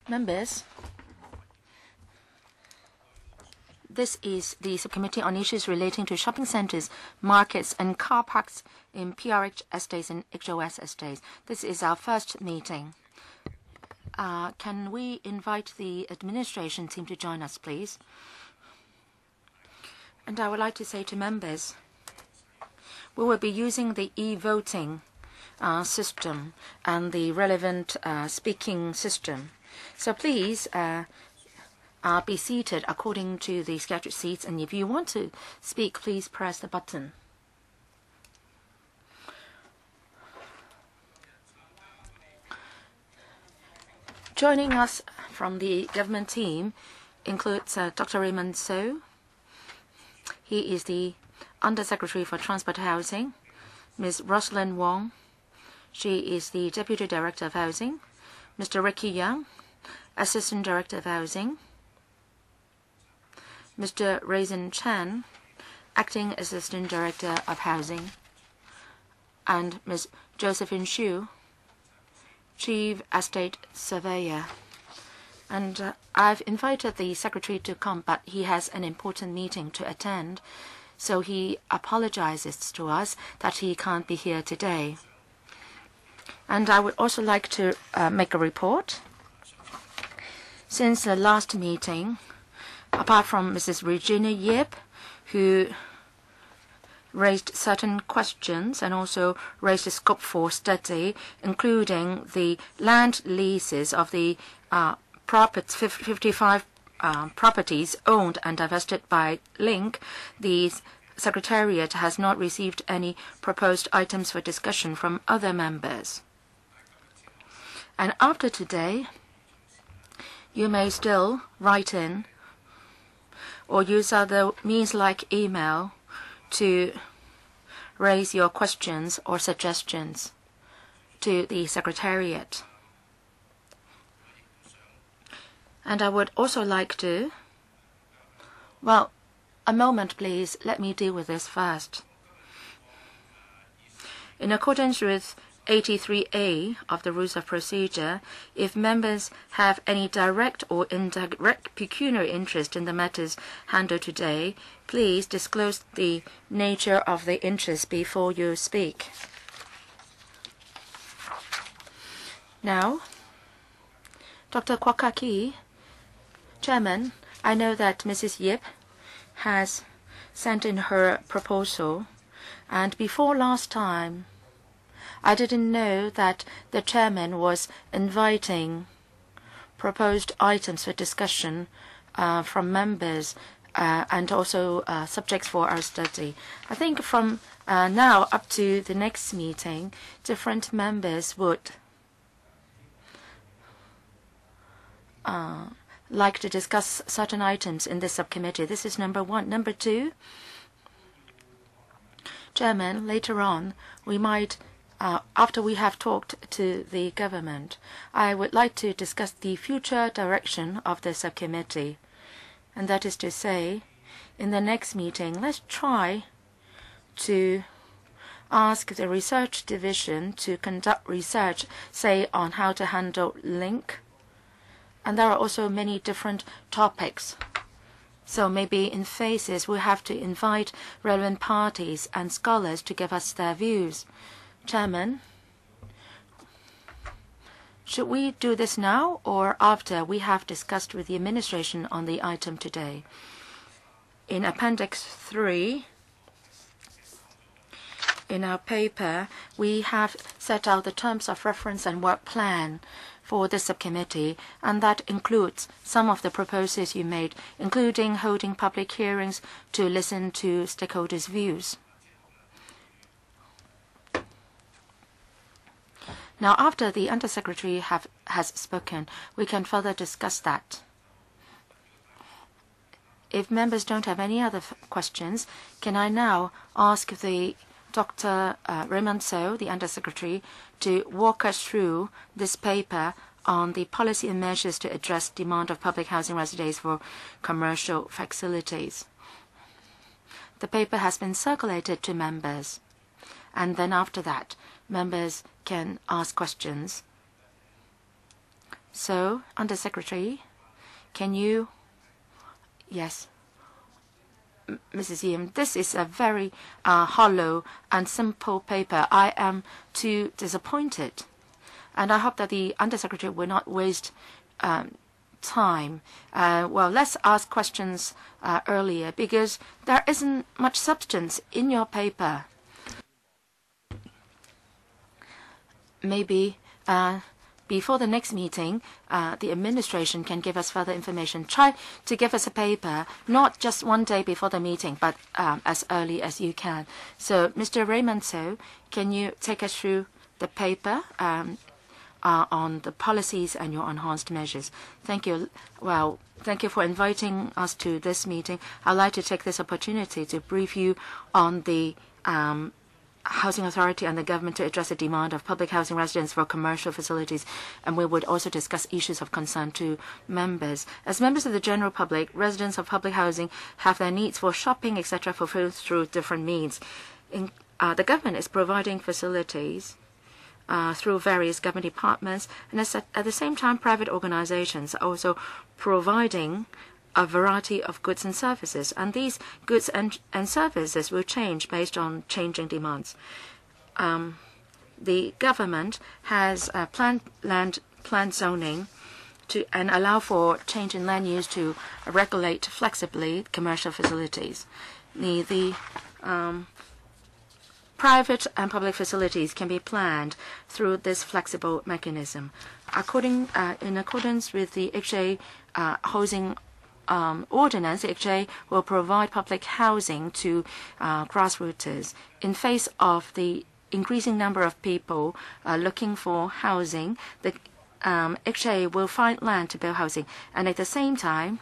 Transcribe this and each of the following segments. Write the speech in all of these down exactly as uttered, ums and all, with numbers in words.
Members, this is the Subcommittee on issues relating to shopping centers, markets, and car parks in P R H estates and H O S estates. This is our first meeting. Uh, can we invite the administration team to join us, please? And I would like to say to members, we will be using the e-voting uh, system and the relevant uh, speaking system. So please uh, uh, be seated according to the scheduled seats, and if you want to speak, please press the button. Joining us from the government team includes uh, Doctor Raymond So. He is the Undersecretary for Transport Housing. Miz Rosalind Wong. She is the Deputy Director of Housing. Mister Ricky Young, Assistant Director of Housing. Mister Raisin Chan, Acting Assistant Director of Housing. And Miz Josephine Xu, Chief Estate Surveyor. And uh, I've invited the Secretary to come, but he has an important meeting to attend, so he apologizes to us that he can't be here today. And I would also like to uh, make a report. Since the last meeting, apart from Missus Regina Yip, who raised certain questions and also raised the scope for study, including the land leases of the uh, fifty-five uh, properties owned and divested by Link, the Secretariat has not received any proposed items for discussion from other members. And after today, you may still write in or use other means like email to raise your questions or suggestions to the Secretariat. And I would also like to, well, a moment please, let me deal with this first. In accordance with eighty-three A of the Rules of Procedure, if members have any direct or indirect pecuniary interest in the matters handled today, please disclose the nature of the interest before you speak. Now, Doctor Kwokaki, Chairman, I know that Missus Yip has sent in her proposal, and before last time, I didn't know that the chairman was inviting proposed items for discussion uh, from members uh, and also uh, subjects for our study. I think from uh, now up to the next meeting, different members would uh, like to discuss certain items in this subcommittee. This is number one. Number two, Chairman, later on, we might Uh, after we have talked to the government, I would like to discuss the future direction of the subcommittee. And that is to say, in the next meeting, let's try to ask the research division to conduct research, say, on how to handle Link. And there are also many different topics. So maybe in phases, we have to invite relevant parties and scholars to give us their views. Chairman, should we do this now or after we have discussed with the administration on the item today? In Appendix three, in our paper, we have set out the terms of reference and work plan for this subcommittee, and that includes some of the proposals you made, including holding public hearings to listen to stakeholders' views. Now, after the Undersecretary have, has spoken, we can further discuss that. If members don't have any other questions, can I now ask the Doctor Uh, Raymond So, the Undersecretary, to walk us through this paper on the policy and measures to address demand of public housing residents for commercial facilities. The paper has been circulated to members, and then after that, members can ask questions So, Undersecretary, can you? Yes. Missus Yim, this is a very uh, hollow and simple paper. I am too disappointed. And I hope that the Undersecretary will not waste um, time. Uh, well, let's ask questions uh, earlier because there isn't much substance in your paper. Maybe uh, before the next meeting, uh, the administration can give us further information. Try to give us a paper, not just one day before the meeting, but um, as early as you can. So, Mister Raymond So, can you take us through the paper um, uh, on the policies and your enhanced measures? Thank you. Well, thank you for inviting us to this meeting. I'd like to take this opportunity to brief you on the um, Housing Authority and the government to address the demand of public housing residents for commercial facilities, and we would also discuss issues of concern to members. As members of the general public, residents of public housing have their needs for shopping, et cetera fulfilled through different means. In, uh, the government is providing facilities uh, through various government departments, and at, at the same time, private organizations are also providing a variety of goods and services, and these goods and, and services will change based on changing demands. Um, the government has uh, planned land planned zoning to and allow for change in land use to regulate flexibly commercial facilities. The, the um, private and public facilities can be planned through this flexible mechanism. According uh, in accordance with the H A uh, housing Um, ordinance, H A will provide public housing to uh, grassroots. In face of the increasing number of people uh, looking for housing, the um, H A will find land to build housing, and at the same time,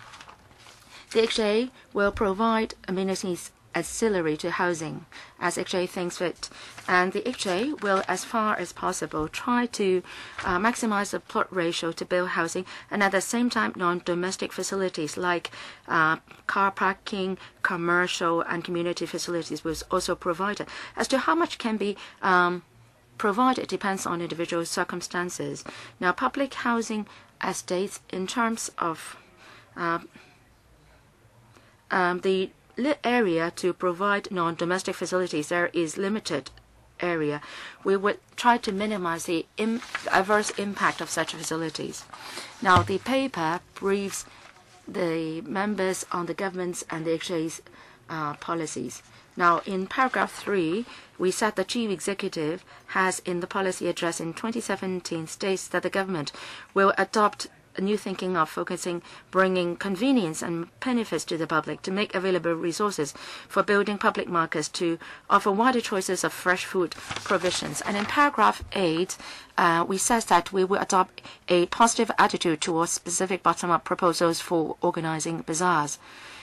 the H A will provide amenities ancillary to housing as H A thinks fit. And the H A will, as far as possible, try to uh, maximize the plot ratio to build housing, and at the same time, non-domestic facilities like uh, car parking, commercial, and community facilities was also provided. As to how much can be um, provided depends on individual circumstances. Now, public housing estates, in terms of uh, um, the area to provide non-domestic facilities, there is limited area. We would try to minimize the im adverse impact of such facilities. Now, the paper briefs the members on the government's and the H A's uh, policies. Now, in paragraph three, we said the chief executive has, in the policy address in twenty seventeen, states that the government will adopt a new thinking of focusing, bringing convenience and benefits to the public, to make available resources for building public markets, to offer wider choices of fresh food provisions. And in paragraph eight, uh, we said that we will adopt a positive attitude towards specific bottom-up proposals for organizing bazaars.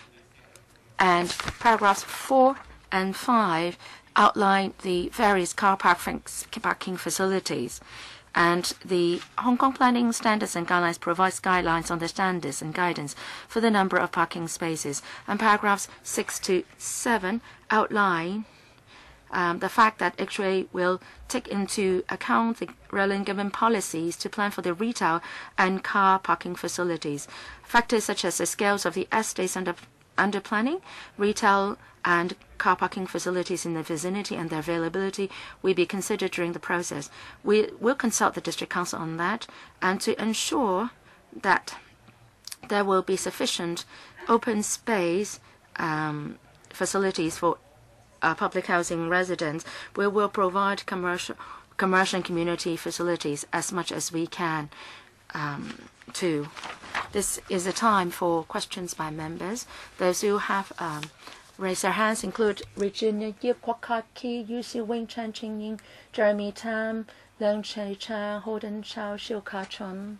And paragraphs four and five outline the various car parking facilities. And the Hong Kong Planning Standards and Guidelines provides guidelines on the standards and guidance for the number of parking spaces. And paragraphs six to seven outline um, the fact that H A will take into account the relevant government policies to plan for the retail and car parking facilities. Factors such as the scales of the estates under, under planning, retail and car parking facilities in the vicinity and their availability will be considered during the process. We will consult the District Council on that, and to ensure that there will be sufficient open space um, facilities for uh, public housing residents, we will provide commercial, commercial and community facilities as much as we can um, too. This is a time for questions by members. Those who have um, raise their hands include Regina Yip, Kwok Ka-ki, Yu Si Wing, Chan Ching-ying, Jeremy Tam, Leung Chei-chan, Holden Chow, Shiu Ka-chun.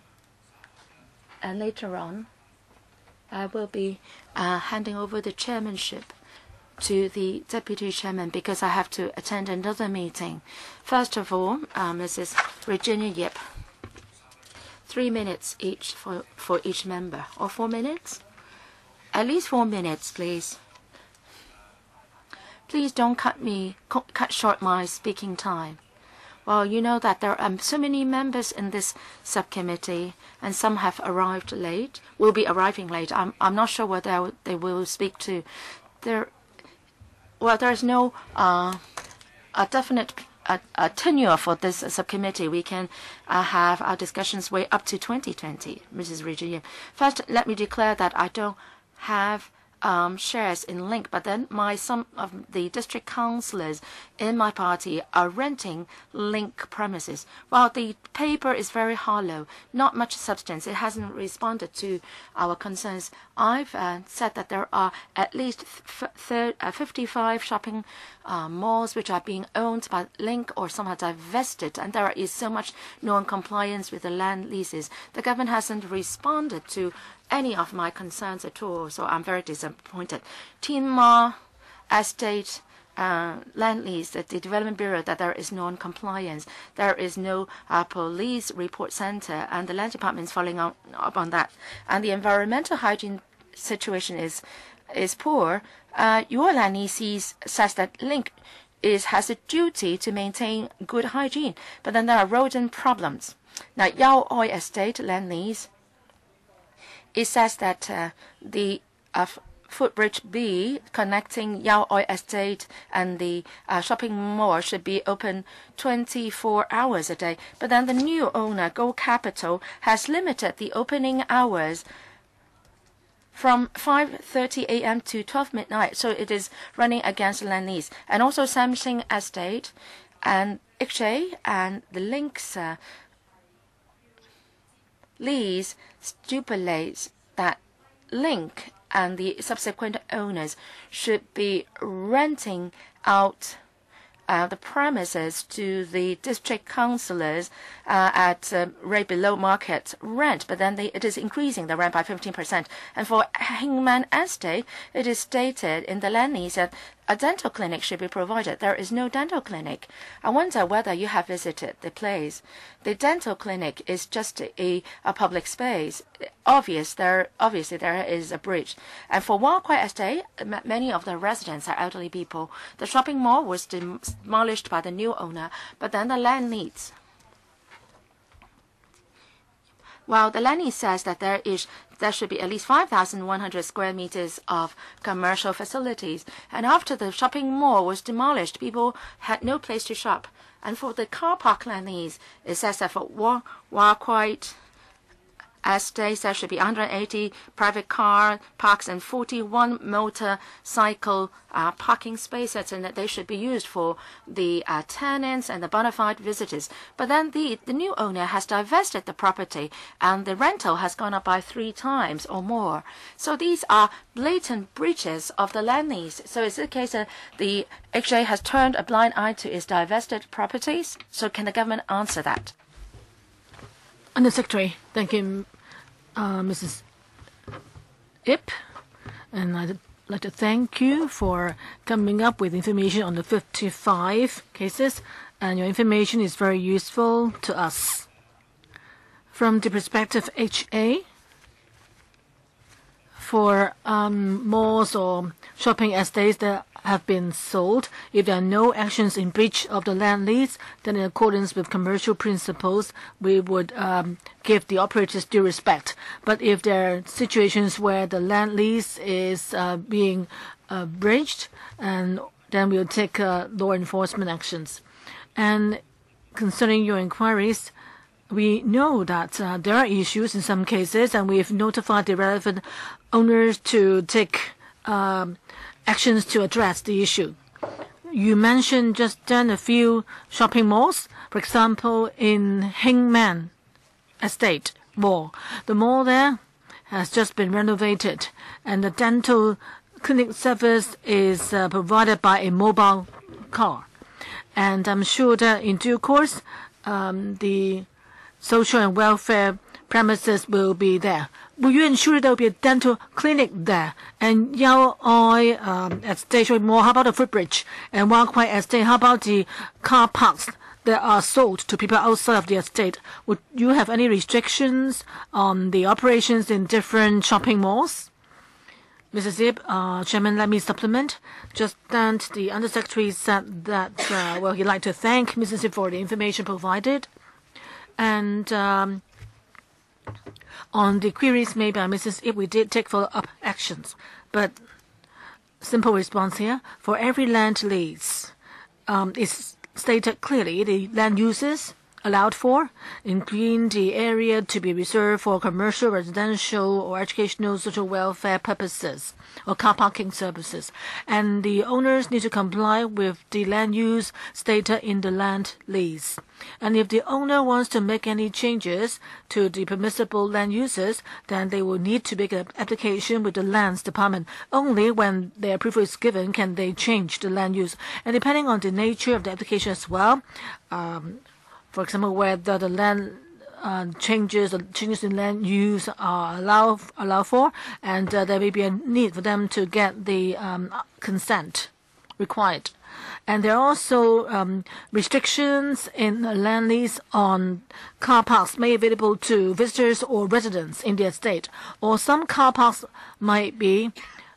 And later on, I will be uh, handing over the chairmanship to the deputy chairman because I have to attend another meeting. First of all, uh, Missus Regina Yip. Three minutes each for, for each member. Or four minutes? At least four minutes, please. Please don't cut me, cut short my speaking time. Well, you know that there are so many members in this subcommittee, and some have arrived late, will be arriving late. I'm, I'm not sure whether they will speak to. There, well, there is no uh, a definite a, a tenure for this uh, subcommittee. We can uh, have our discussions way up to twenty twenty, Missus Regina. First, let me declare that I don't have Um, shares in Link, but then my some of the district councillors in my party are renting Link premises. While the paper is very hollow, not much substance, it hasn't responded to our concerns. I've uh, said that there are at least uh, fifty-five shopping uh, malls which are being owned by Link or somehow divested, and there is so much non-compliance with the land leases. The government hasn't responded to any of my concerns at all, so I'm very disappointed. Tin Ma Estate uh, land lease at the Development Bureau, that there is non-compliance. There is no uh, police report center, and the land department is following up on that. And the environmental hygiene situation is is poor. Uh, your land lease says that Link is has a duty to maintain good hygiene, but then there are rodent problems. Now, Yao Oi Estate land lease, it says that uh, the uh, footbridge B connecting Yao Oi Estate and the uh, shopping mall should be open twenty-four hours a day. But then the new owner, Go Capital, has limited the opening hours from five thirty a m to twelve midnight. So it is running against land lease. And also Samsung Estate and X J and the Links uh, lease stipulates that Link and the subsequent owners should be renting out uh, the premises to the district councillors uh, at uh, rate below market rent, but then they, it is increasing the rent by fifteen percent. And for Hingman Estate, it is stated in the land lease that a dental clinic should be provided. There is no dental clinic. I wonder whether you have visited the place. The dental clinic is just a, a public space. Obvious there, obviously there is a bridge. And for Walkway Estate, many of the residents are elderly people. The shopping mall was demolished by the new owner, but then the land lease. Well, the land lease says that there is there should be at least five thousand one hundred square meters of commercial facilities. And after the shopping mall was demolished, people had no place to shop. And for the car park land lease, it says that for Walkway Estate, there should be one hundred eighty private car parks and forty-one motorcycle uh, parking spaces, and that they should be used for the uh, tenants and the bona fide visitors. But then the, the new owner has divested the property, and the rental has gone up by three times or more. So these are blatant breaches of the land lease. So is it the case that the H A has turned a blind eye to its divested properties? So can the government answer that? Under Secretary, thank you, uh, Missus Ip, and I'd like to thank you for coming up with information on the fifty-five cases, and your information is very useful to us. From the perspective of H A, for um, malls or shopping estates that have been sold, if there are no actions in breach of the land lease, then in accordance with commercial principles, we would um, give the operators due respect. But if there are situations where the land lease is uh, being uh, breached, and then we'll take uh, law enforcement actions. And concerning your inquiries, we know that uh, there are issues in some cases, and we've notified the relevant owners to take um, actions to address the issue. You mentioned just then a few shopping malls, for example, in Hingman Estate Mall. The mall there has just been renovated, and the dental clinic service is uh, provided by a mobile car. And I'm sure that in due course, um, the social and welfare premises will be there. Will you ensure there will be a dental clinic there? And Yao Oi um, Estate Mall, how about the footbridge? And Walkway Estate, how about the car parks that are sold to people outside of the estate? Would you have any restrictions on the operations in different shopping malls? Missus Ip, uh, Chairman, let me supplement. Just then, the Undersecretary said that, uh, well, he'd like to thank Missus Ip for the information provided. And um, on the queries made by Missus Ip, we did take follow-up actions. But simple response here, for every land lease, um, it's stated clearly the land uses allowed for, including the area to be reserved for commercial, residential, or educational, social welfare purposes, or car parking services. And the owners need to comply with the land use stated in the land lease. And if the owner wants to make any changes to the permissible land uses, then they will need to make an application with the lands department. Only when their approval is given can they change the land use. And depending on the nature of the application as well, um, for example, whether the land uh, changes or changes in land use are allowed allow for, and uh, there may be a need for them to get the um, consent required. And there are also um, restrictions in the land lease on car parks made available to visitors or residents in the estate, or some car parks might be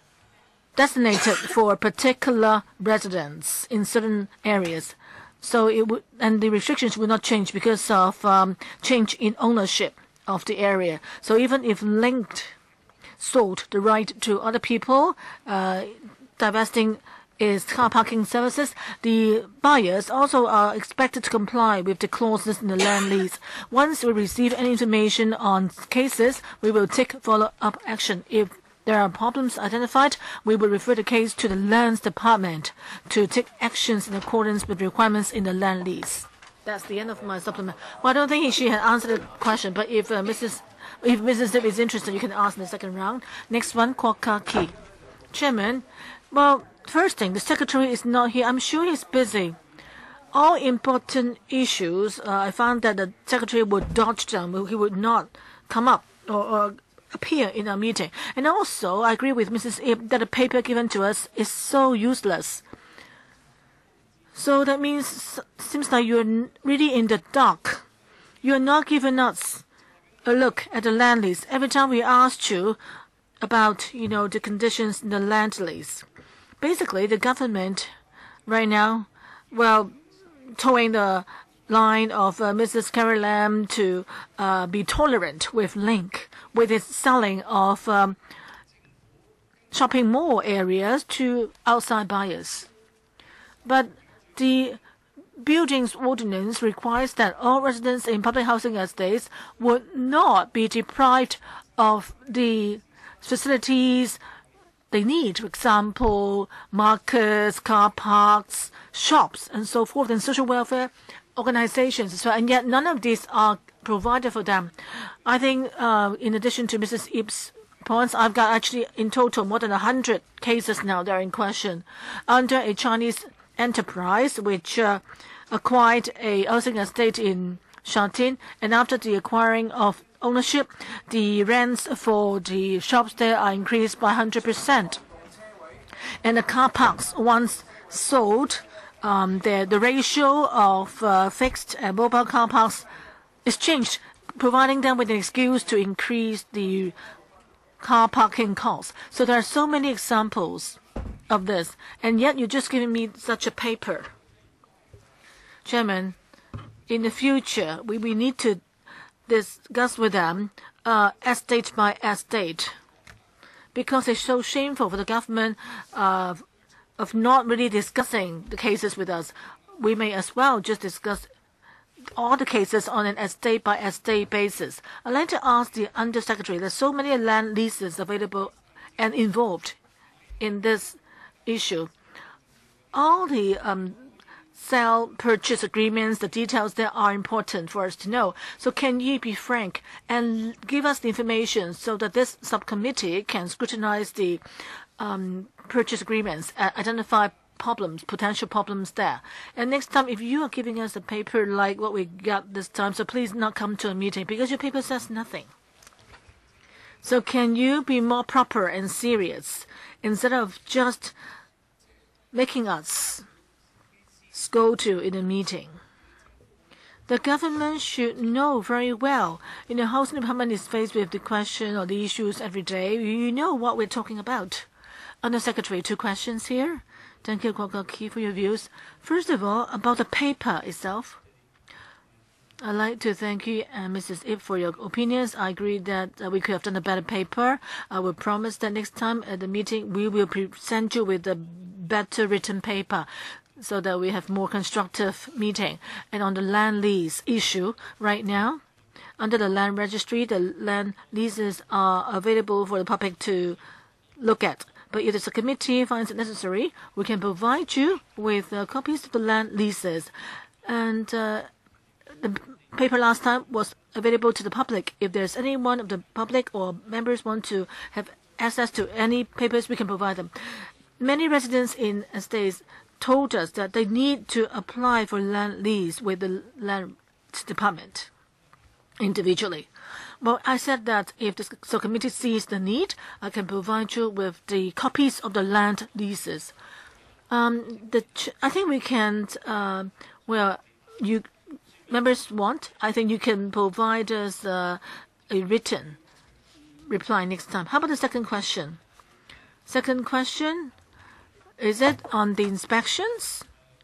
designated for particular residents in certain areas. So it would, and the restrictions will not change because of um, change in ownership of the area. So even if linked sold the right to other people, uh, divesting its car parking services, the buyers also are expected to comply with the clauses in the land lease. Once we receive any information on cases, we will take follow-up action. If there are problems identified, we will refer the case to the lands department to take actions in accordance with requirements in the land lease. That's the end of my supplement. Well, I don't think she had answered the question, but if uh, Missus If Missus Ip is interested, you can ask in the second round. Next one, Kwok Ki. Chairman, well, first thing, the secretary is not here. I'm sure he's busy. All important issues, uh, I found that the secretary would dodge them. He would not come up or, or appear in our meeting. And also, I agree with Missus Ip that the paper given to us is so useless. So that means, seems like you're really in the dark. You're not giving us a look at the land lease. Every time we asked you about, you know, the conditions in the land lease. Basically, the government right now, well, towing the line of uh, Missus Carrie Lam to uh, be tolerant with Link, with its selling of um, shopping mall areas to outside buyers. But the Buildings Ordinance requires that all residents in public housing estates would not be deprived of the facilities they need, for example, markets, car parks, shops, and so forth, and social welfare organizations as well. And yet none of these are provided for them. I think uh, in addition to Missus Ip's points, I've got actually in total more than one hundred cases now that are in question under a Chinese enterprise which uh, acquired a housing estate in Shantin, and after the acquiring of ownership, the rents for the shops there are increased by one hundred percent. And the car parks, once sold, um, the, the ratio of uh, fixed and mobile car parks is changed, providing them with an excuse to increase the car parking costs. So there are so many examples of this, and yet you're just giving me such a paper. Chairman, in the future, we, we need to discuss with them uh, estate by estate, because it's so shameful for the government uh, of not really discussing the cases with us. We may as well just discuss all the cases on an estate by estate basis. I'd like to ask the Undersecretary, there's so many land leases available and involved in this issue. All the um, sell purchase agreements, the details there are important for us to know. So can you be frank and give us the information so that this subcommittee can scrutinize the um, purchase agreements and identify problems, potential problems there. And next time, if you are giving us a paper like what we got this time, so please not come to a meeting because your paper says nothing. So can you be more proper and serious instead of just making us go to in a meeting? The government should know very well. You know, housing department is faced with the question or the issues every day. You know what we're talking about. Under Secretary, two questions here. Thank you, Kwok Kee, for your views. First of all, about the paper itself. I'd like to thank you and Missus Ip for your opinions. I agree that uh, we could have done a better paper. I will promise that next time at the meeting we will present you with a better written paper so that we have more constructive meeting. And on the land lease issue, right now, under the land registry, the land leases are available for the public to look at. But if the subcommittee finds it necessary, we can provide you with uh, copies of the land leases. And uh, the paper last time was available to the public. If there's anyone of the public or members want to have access to any papers, we can provide them. Many residents in estates told us that they need to apply for land lease with the land department individually. Well, I said that if the subcommittee sees the need, I can provide you with the copies of the land leases. Um, the ch I think we can, uh, well, you members want, I think you can provide us uh, a written reply next time. How about the second question? Second question, is it on the inspections?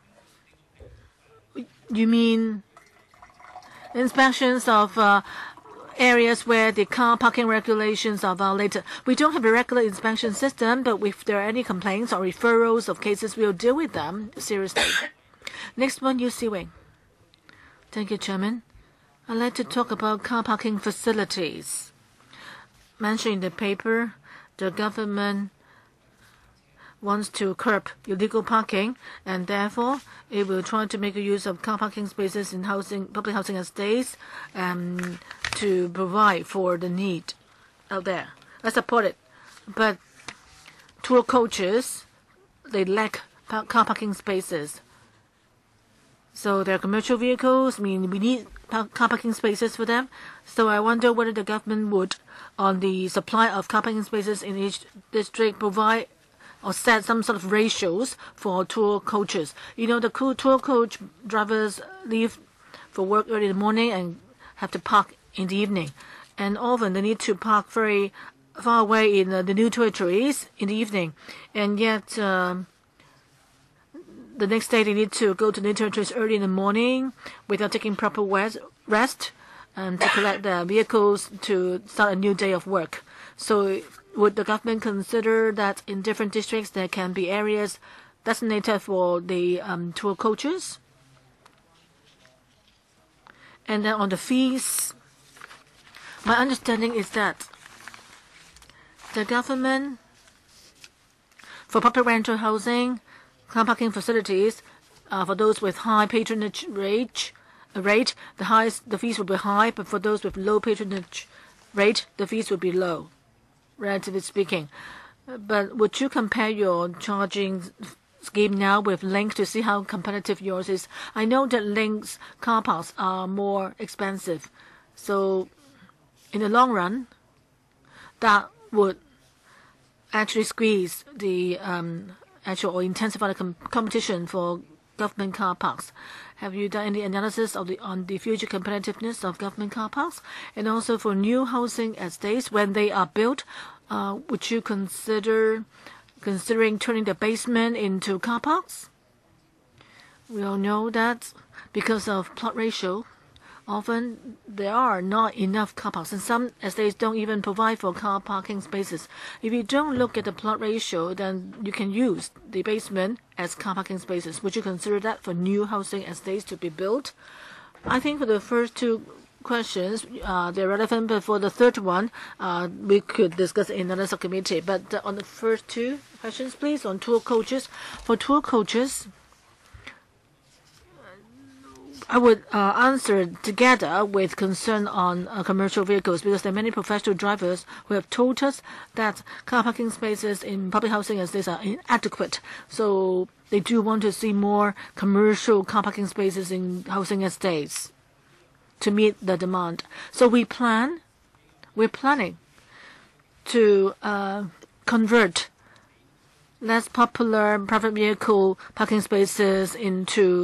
You mean inspections of uh, areas where the car parking regulations are violated? We don't have a regular inspection system, but if there are any complaints or referrals of cases, we'll deal with them seriously. Next one, Yu Si-wing. Thank you, Chairman. I'd like to talk about car parking facilities. Mentioned in the paper, the government wants to curb illegal parking, and therefore it will try to make use of car parking spaces in housing, public housing estates, um, to provide for the need out there. I support it, but tour coaches, they lack car parking spaces. So their commercial vehicles, I mean, we need car parking spaces for them. So I wonder whether the government would, on the supply of car parking spaces in each district, provide or set some sort of ratios for tour coaches. You know, the tour coach drivers leave for work early in the morning and have to park in the evening. And often they need to park very far away in uh, the new territories in the evening. And yet, um, the next day they need to go to the new territories early in the morning without taking proper rest and to collect their vehicles to start a new day of work. So would the government consider that in different districts there can be areas designated for the um, tour coaches? And then on the fees, my understanding is that the government, for public rental housing, car parking facilities, uh, for those with high patronage rate, rate the highest the fees will be high, but for those with low patronage rate, the fees will be low, relatively speaking. But would you compare your charging scheme now with Link to see how competitive yours is? I know that Link's car parks are more expensive, so in the long run, that would actually squeeze the um, actual or intensify the com competition for government car parks. Have you done any analysis of the on the future competitiveness of government car parks? And also for new housing estates, when they are built, uh, would you consider considering turning the basement into car parks? We all know that because of plot ratio, often there are not enough car parks, and some estates don't even provide for car parking spaces. If you don't look at the plot ratio, then you can use the basement as car parking spaces. Would you consider that for new housing estates to be built? I think for the first two questions, uh, they're relevant, but for the third one, uh, we could discuss in another subcommittee. But uh, on the first two questions, please, on tour coaches. For tour coaches, I would uh, answer together with concern on uh, commercial vehicles, because there are many professional drivers who have told us that car parking spaces in public housing estates are inadequate. So they do want to see more commercial car parking spaces in housing estates to meet the demand. So we plan, we're planning to uh, convert less popular private vehicle parking spaces into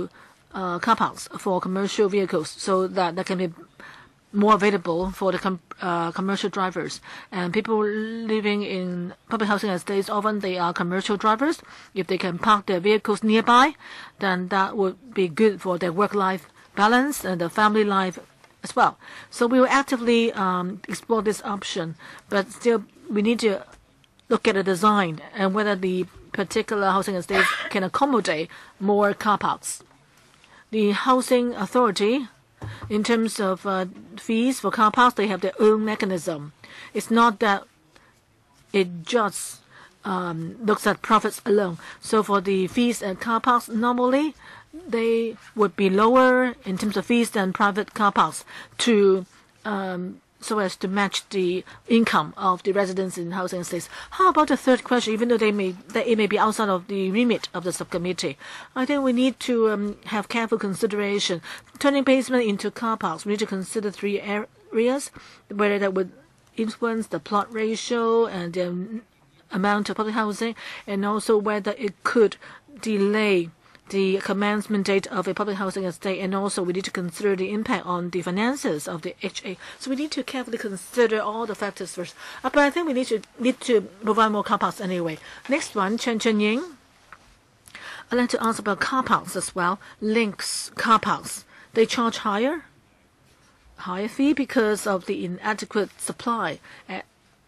uh, car parks for commercial vehicles so that there can be more available for the com uh, commercial drivers. And people living in public housing estates, often they are commercial drivers. If they can park their vehicles nearby, then that would be good for their work-life balance and the family life as well. So we will actively um, explore this option, but still we need to look at the design and whether the particular housing estate can accommodate more car parks. The housing authority, in terms of uh, fees for car parks, they have their own mechanism. It's not that it just um, looks at profits alone. So for the fees at car parks, normally they would be lower in terms of fees than private car parks to um, so as to match the income of the residents in housing estates. How about the third question, even though they may, that it may be outside of the remit of the subcommittee? I think we need to um, have careful consideration. Turning basement into car parks, we need to consider three areas, whether that would influence the plot ratio and the amount of public housing, and also whether it could delay the commencement date of a public housing estate, and also we need to consider the impact on the finances of the H A. So we need to carefully consider all the factors first. Uh, but I think we need to need to provide more car parks anyway. Next one, Chen Chen Ying. I'd like to ask about car parks as well. Links car parks, they charge higher, higher fee because of the inadequate supply at,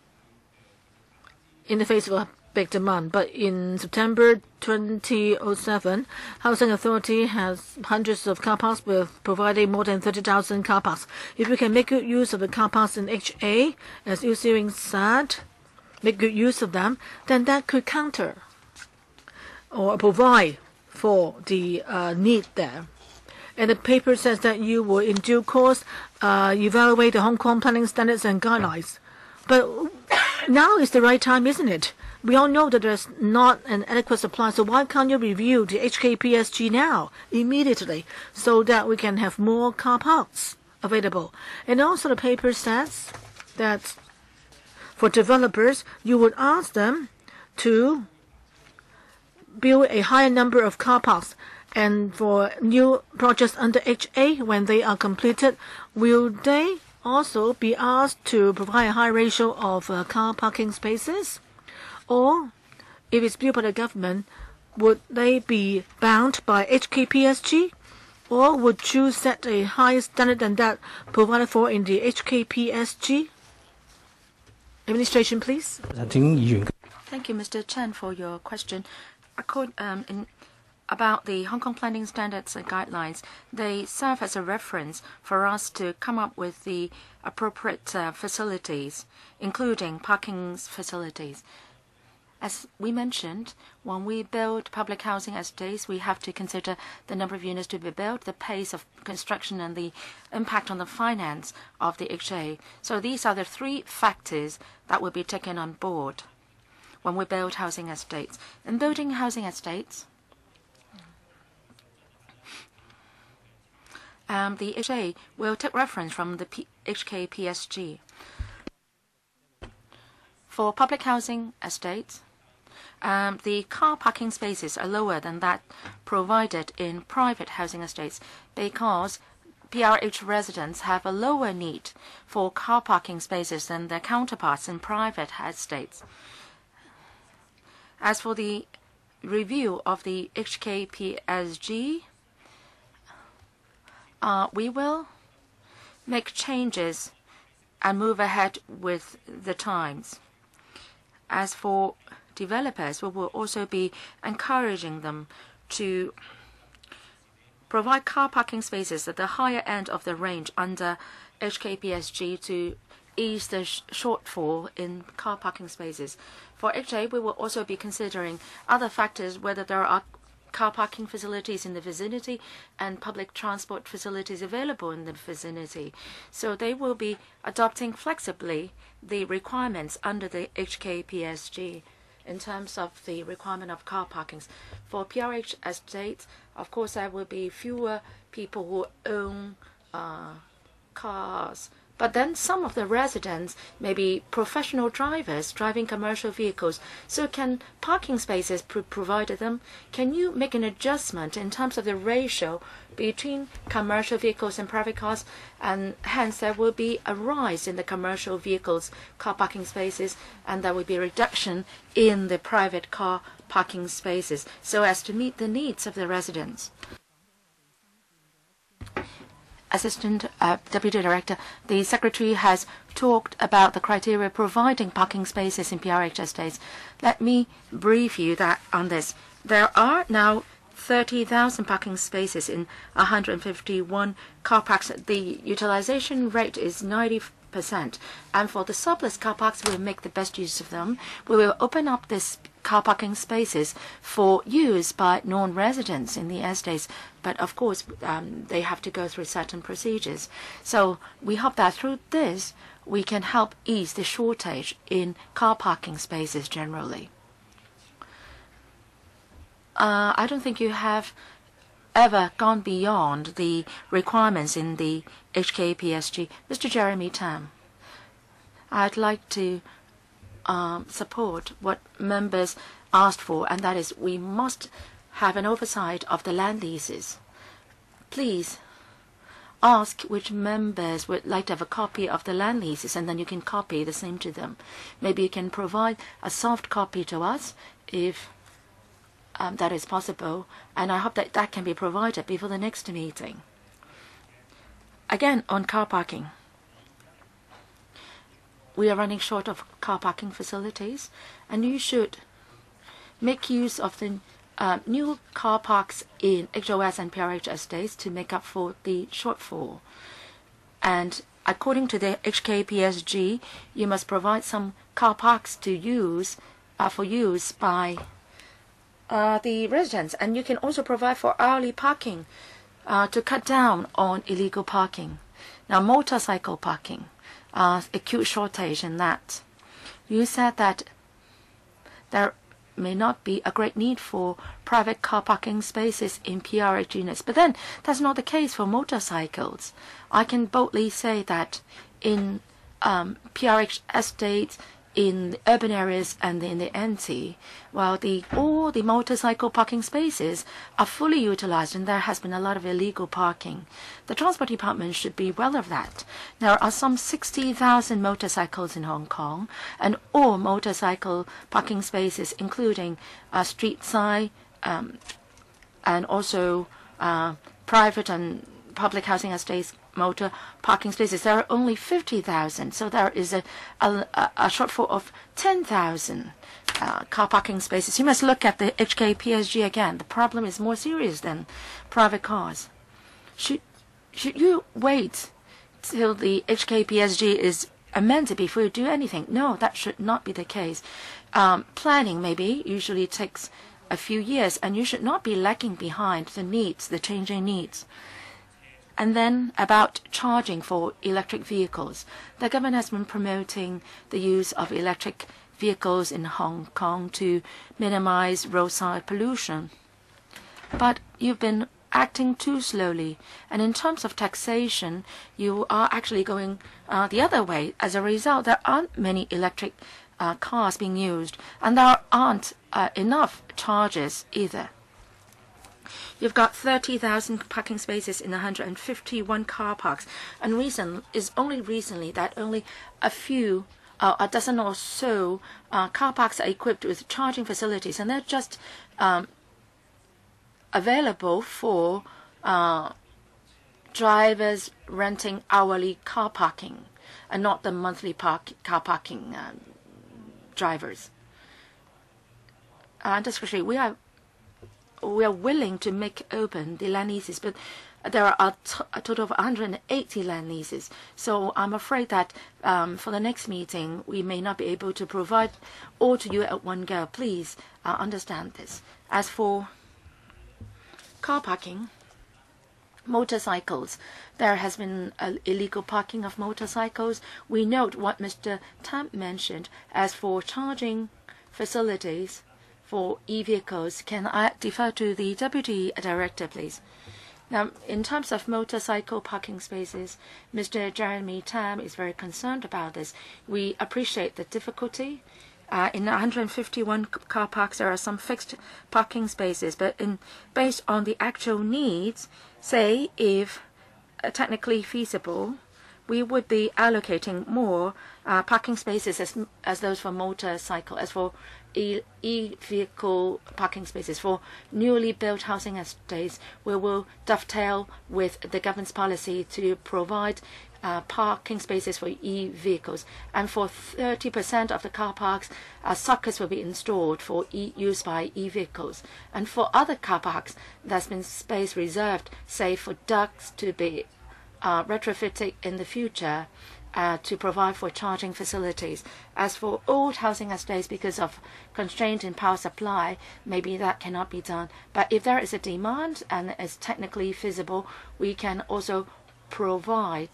in the face of a big demand. But in September twenty oh seven, Housing Authority has hundreds of car parks with providing more than thirty thousand car parks. If we can make good use of the car parks in H A, as Yu Siwing said, make good use of them, then that could counter or provide for the uh, need there. And the paper says that you will in due course uh, evaluate the Hong Kong planning standards and guidelines. But now is the right time, isn't it? We all know that there's not an adequate supply, so why can't you review the H K P S G now, immediately, so that we can have more car parks available? And also the paper says that for developers, you would ask them to build a higher number of car parks. And for new projects under H A, when they are completed, will they also be asked to provide a high ratio of uh, car parking spaces? Or, if it's built by the government, would they be bound by H K P S G? Or would you set a higher standard than that provided for in the H K P S G? Administration, please. Thank you, Mister Chen, for your question. Accord, um, in, about the Hong Kong planning standards and guidelines, they serve as a reference for us to come up with the appropriate uh, facilities, including parking facilities. As we mentioned, when we build public housing estates, we have to consider the number of units to be built, the pace of construction, and the impact on the finance of the H A. So these are the three factors that will be taken on board when we build housing estates. In building housing estates, um, the H A will take reference from the P H K P S G. For public housing estates, Um, the car parking spaces are lower than that provided in private housing estates because P R H residents have a lower need for car parking spaces than their counterparts in private estates. As for the review of the H K P S G, uh, we will make changes and move ahead with the times. As for developers, we will also be encouraging them to provide car parking spaces at the higher end of the range under H K P S G to ease the sh shortfall in car parking spaces. For H A, we will also be considering other factors, whether there are car parking facilities in the vicinity and public transport facilities available in the vicinity. So they will be adopting flexibly the requirements under the H K P S G in terms of the requirement of car parkings. For P R H estates, of course, there will be fewer people who own uh, cars, But then some of the residents may be professional drivers driving commercial vehicles. So can parking spaces be provided them? Can you make an adjustment in terms of the ratio between commercial vehicles and private cars? And hence there will be a rise in the commercial vehicles car parking spaces, and there will be a reduction in the private car parking spaces so as to meet the needs of the residents. Assistant uh, Deputy Director, the Secretary has talked about the criteria providing parking spaces in P R H estates. Let me brief you that on this. There are now thirty thousand parking spaces in one hundred fifty-one car parks. The utilization rate is ninety percent. And for the surplus car parks, we'll make the best use of them. We will open up this car parking spaces for use by non-residents in the estates. But of course, um, they have to go through certain procedures. So we hope that through this, we can help ease the shortage in car parking spaces generally. Uh, I don't think you have ever gone beyond the requirements in the H K P S G. Mister Jeremy Tam, I'd like to um, support what members asked for, and that is we must have an oversight of the land leases. Please ask which members would like to have a copy of the land leases, and then you can copy the same to them. Maybe you can provide a soft copy to us if Um, that is possible, and I hope that that can be provided before the next meeting. Again, on car parking, we are running short of car parking facilities, and you should make use of the uh, new car parks in H O S and P R H estates to make up for the shortfall. And according to the H K P S G, you must provide some car parks to use uh, for use by Uh, the residents, and you can also provide for hourly parking uh, to cut down on illegal parking. Now, motorcycle parking, uh, acute shortage in that. You said that there may not be a great need for private car parking spaces in P R H units, but then that's not the case for motorcycles. I can boldly say that in um, P R H estates, in the urban areas and in the N T, while the all the motorcycle parking spaces are fully utilized, and there has been a lot of illegal parking. The Transport Department should be well of that. There are some sixty thousand motorcycles in Hong Kong, and all motorcycle parking spaces, including uh, street side um, and also uh, private and public housing estates, motor parking spaces, there are only fifty thousand. So there is a, a, a shortfall of ten thousand uh, car parking spaces. You must look at the H K P S G again. The problem is more serious than private cars. Should, should you wait till the H K P S G is amended before you do anything? No, that should not be the case. Um, planning maybe usually takes a few years, and you should not be lagging behind the needs, the changing needs. And then about charging for electric vehicles. The government has been promoting the use of electric vehicles in Hong Kong to minimize roadside pollution. But you've been acting too slowly. And in terms of taxation, you are actually going uh, the other way. As a result, there aren't many electric uh, cars being used, and there aren't uh, enough charges either. You've got thirty thousand parking spaces in one hundred fifty-one car parks, and reason is only recently that only a few, uh, a dozen or so uh, car parks are equipped with charging facilities, and they're just um, available for uh, drivers renting hourly car parking, and not the monthly park car parking uh, drivers. And especially, we are. We are willing to make open the land leases, but there are a, t a total of one hundred eighty land leases. So I'm afraid that um, for the next meeting, we may not be able to provide all to you at one go. Please uh, understand this. As for car parking, motorcycles, there has been uh, illegal parking of motorcycles. We note what Mister Tam mentioned. As for charging facilities for e-vehicles, can I defer to the Deputy Director, please? Now, in terms of motorcycle parking spaces, Mister Jeremy Tam is very concerned about this. We appreciate the difficulty. Uh, in one hundred fifty-one car parks, there are some fixed parking spaces, but in, based on the actual needs, say if uh, technically feasible, we would be allocating more uh, parking spaces as, as those for motorcycle, as for e-vehicle parking spaces. For newly built housing estates, we will dovetail with the government's policy to provide uh, parking spaces for e-vehicles. And for thirty percent of the car parks, uh, sockets will be installed for e use by e-vehicles. And for other car parks, there's been space reserved, say, for ducts to be uh, retrofitted in the future. Uh, to provide for charging facilities. As for old housing estates, because of constraint in power supply, maybe that cannot be done. But if there is a demand and it's technically feasible, we can also provide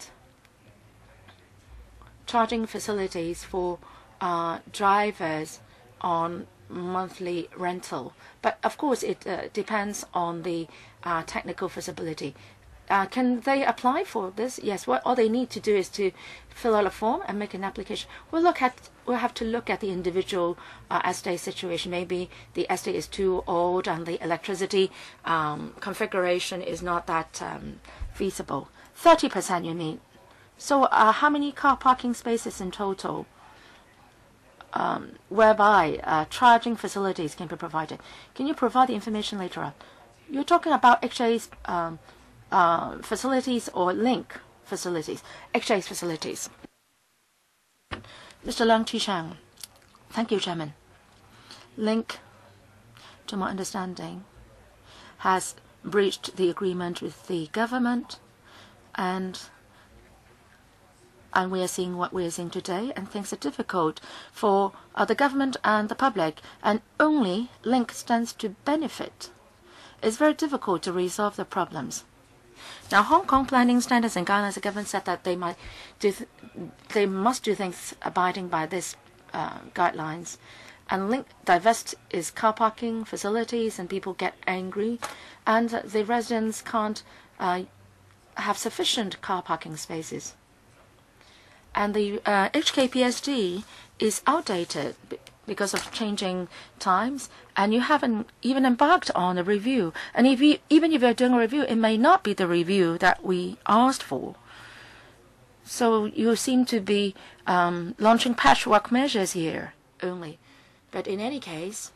charging facilities for uh, drivers on monthly rental. But of course, it uh, depends on the uh, technical feasibility. Uh, can they apply for this? Yes. What all they need to do is to fill out a form and make an application. We'll look at. We'll have to look at the individual uh, estate situation. Maybe the estate is too old and the electricity um, configuration is not that um, feasible. Thirty percent, you mean? So, uh, how many car parking spaces in total, um, whereby uh, charging facilities can be provided? Can you provide the information later on? You're talking about H A's. Um, Uh, facilities or link facilities, H A's facilities. Mister Leung Chi-Shang. Thank you, Chairman. Link, to my understanding, has breached the agreement with the government, and and we are seeing what we are seeing today, and things are difficult for uh, the government and the public, and only Link stands to benefit. It's very difficult to resolve the problems. Now, Hong Kong planning standards and guidelines, the government said that they might do, th they must do things abiding by this uh, guidelines. And Link divest its car parking facilities, and people get angry, and the residents can't uh, have sufficient car parking spaces. And the uh, H K P S D is outdated because of changing times, and you haven't even embarked on a review. And if you, even if you're doing a review, it may not be the review that we asked for. So you seem to be um, launching patchwork measures here only. But in any case,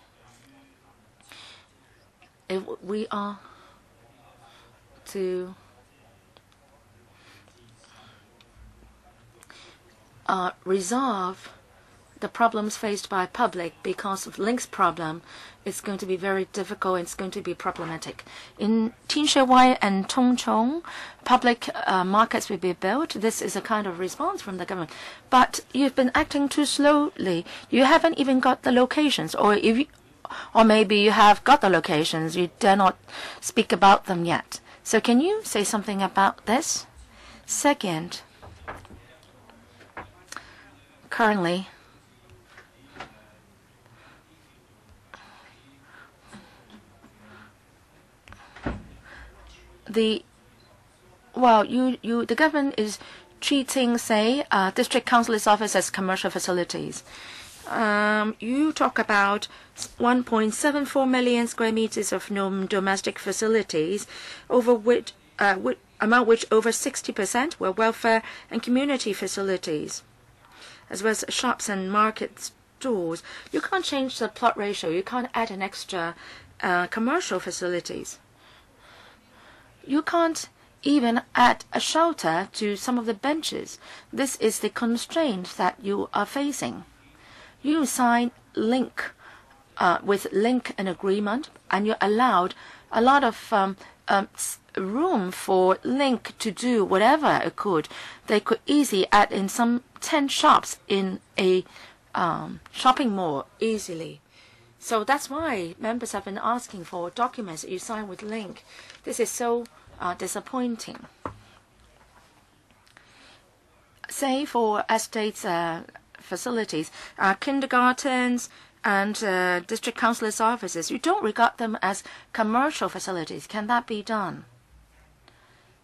if we are to uh, resolve the problems faced by public because of Link's problem, it's going to be very difficult. It's going to be problematic. In Tin Shui Wai and Tung Chung, public uh, markets will be built. This is a kind of response from the government. But you've been acting too slowly. You haven't even got the locations, or if you, or maybe you have got the locations, you dare not speak about them yet. So can you say something about this? Second, currently, the well, you you the government is treating, say, uh, district council's office as commercial facilities. Um, you talk about one point seven four million square meters of non-domestic facilities, over which uh, which, among which over sixty percent were welfare and community facilities, as well as shops and market stores. You can't change the plot ratio. You can't add an extra uh, commercial facilities. You can't even add a shelter to some of the benches. This is the constraint that you are facing. You sign Link uh, with Link an agreement, and you're allowed a lot of um, um, room for Link to do whatever it could. They could easily add in some ten shops in a um, shopping mall easily. So that's why members have been asking for documents that you sign with Link. This is so uh, disappointing. Say for estates uh, facilities, uh, kindergartens and uh, district councillors' offices, you don't regard them as commercial facilities. Can that be done?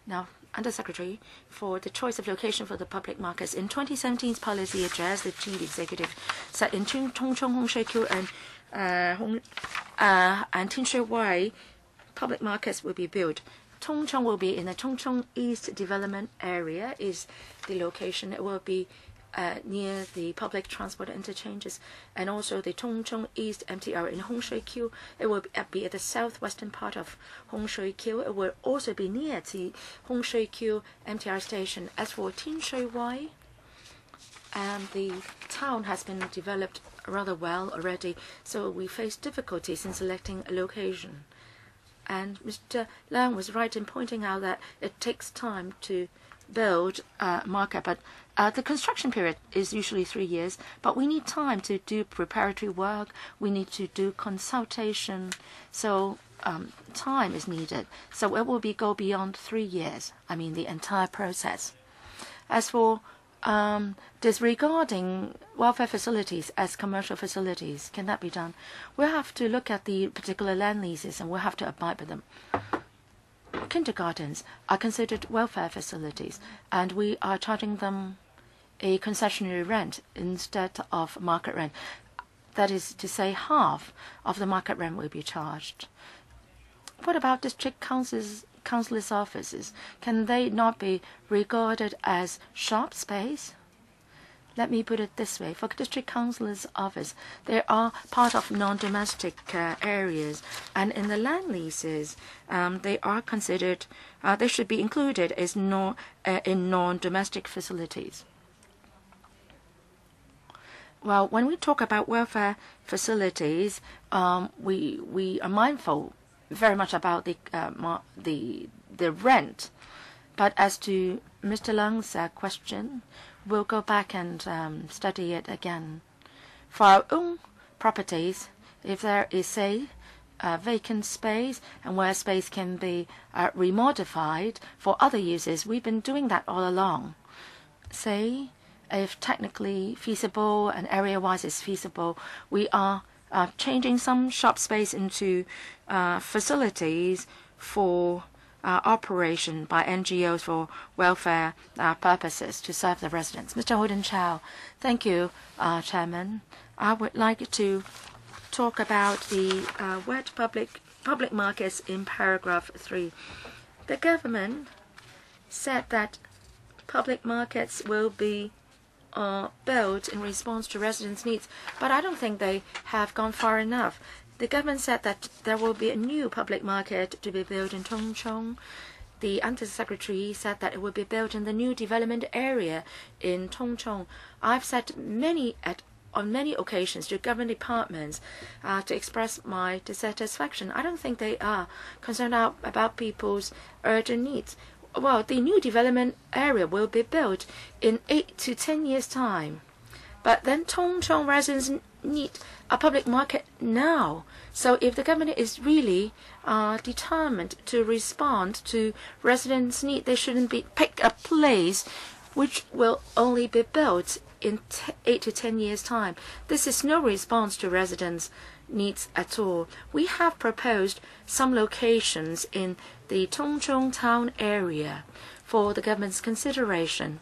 Now, Undersecretary for the choice of location for the public markets. In twenty seventeen's policy address, the Chief Executive said in Tongchong, Hongshui and uh, Hong, uh, and Tinshui Wai, public markets will be built. Tongchong will be in the Tongchong East Development Area is the location. It will be uh, near the public transport interchanges, and also the Tongchong East M T R in Hongshui-Q. It will be at the southwestern part of Hongshui-Q. It will also be near the Hongshui-Q M T R station. As for Tinshui-Wai, um, the town has been developed rather well already, so we face difficulties in selecting a location. And Mister Leung was right in pointing out that it takes time to build a market, but uh, the construction period is usually three years, but we need time to do preparatory work. We need to do consultation, so um, time is needed. So it will be go beyond three years, I mean the entire process. As for Um, disregarding welfare facilities as commercial facilities, can that be done? We'll have to look at the particular land leases and we'll have to abide by them. Kindergartens are considered welfare facilities, and we are charging them a concessionary rent instead of market rent. That is to say, half of the market rent will be charged. What about district councils? Councillors' offices, can they not be regarded as shop space? Let me put it this way. For district councillors' office, they are part of non-domestic uh, areas, and in the land leases, um, they are considered, uh, they should be included as no, uh, in non-domestic facilities. Well, when we talk about welfare facilities, um, we, we are mindful very much about the uh, the the rent, but as to Mister Leung's uh, question, we'll go back and um, study it again. For our own properties, if there is say a vacant space and where space can be uh, remodified for other uses, we've been doing that all along. Say, if technically feasible and area-wise is feasible, we are Uh, changing some shop space into uh, facilities for uh, operation by N G Os for welfare uh, purposes to serve the residents. Mister Holden Chow, thank you, uh, Chairman. I would like to talk about the uh, wet public public markets in paragraph three. The government said that public markets will be Uh, built in response to residents' needs, but I don't think they have gone far enough. The government said that there will be a new public market to be built in Tongchong. The Undersecretary said that it will be built in the new development area in Tongchong. I've said many at on many occasions to government departments uh, to express my dissatisfaction. I don't think they are concerned out about people's urgent needs. Well, the new development area will be built in eight to ten years' time. But then Tongchong residents need a public market now. So if the government is really uh, determined to respond to residents' need, they shouldn't be pick a place which will only be built in eight to ten years' time. This is no response to residents' needs at all. We have proposed some locations in the Tongchong town area for the government's consideration.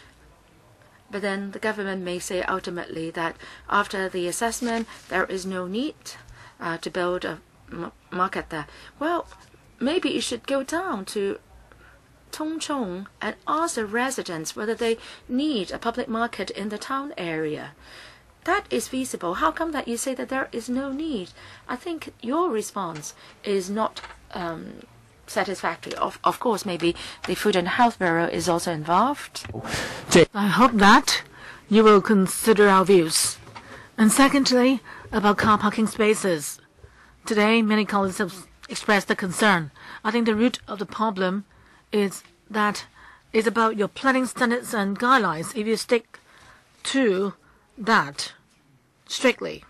But then the government may say ultimately that after the assessment there is no need uh, to build a m market there. Well, maybe you should go down to Tongchong and ask the residents whether they need a public market in the town area. That is feasible. How come that you say that there is no need? I think your response is not um, satisfactory. Of, of course, maybe the Food and Health Bureau is also involved. I hope that you will consider our views. And secondly, about car parking spaces. Today, many colleagues have expressed a concern. I think the root of the problem is that it's about your planning standards and guidelines. If you stick to that strictly,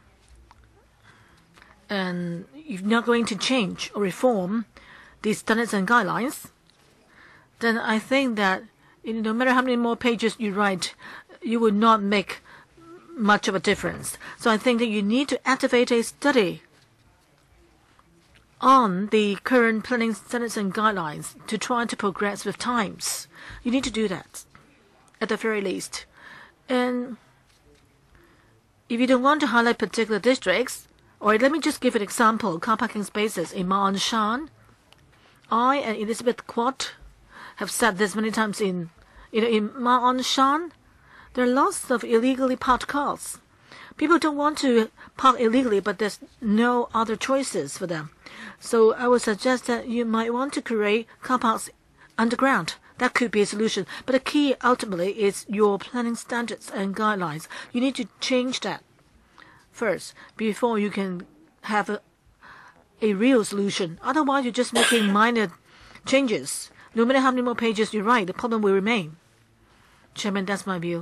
and you're not going to change or reform these standards and guidelines, then I think that no matter how many more pages you write, you will not make much of a difference. So I think that you need to activate a study on the current planning standards and guidelines to try to progress with times. You need to do that, at the very least. And if you don't want to highlight particular districts, or let me just give an example, car parking spaces in Ma On Shan. I and Elizabeth Quat have said this many times in, you know, in Ma On Shan, there are lots of illegally parked cars. People don't want to park illegally, but there's no other choices for them. So I would suggest that you might want to create car parks underground. That could be a solution. But the key ultimately is your planning standards and guidelines. You need to change that first before you can have a, a real solution. Otherwise, you're just making minor changes. No matter how many more pages you write, the problem will remain. Chairman, that's my view.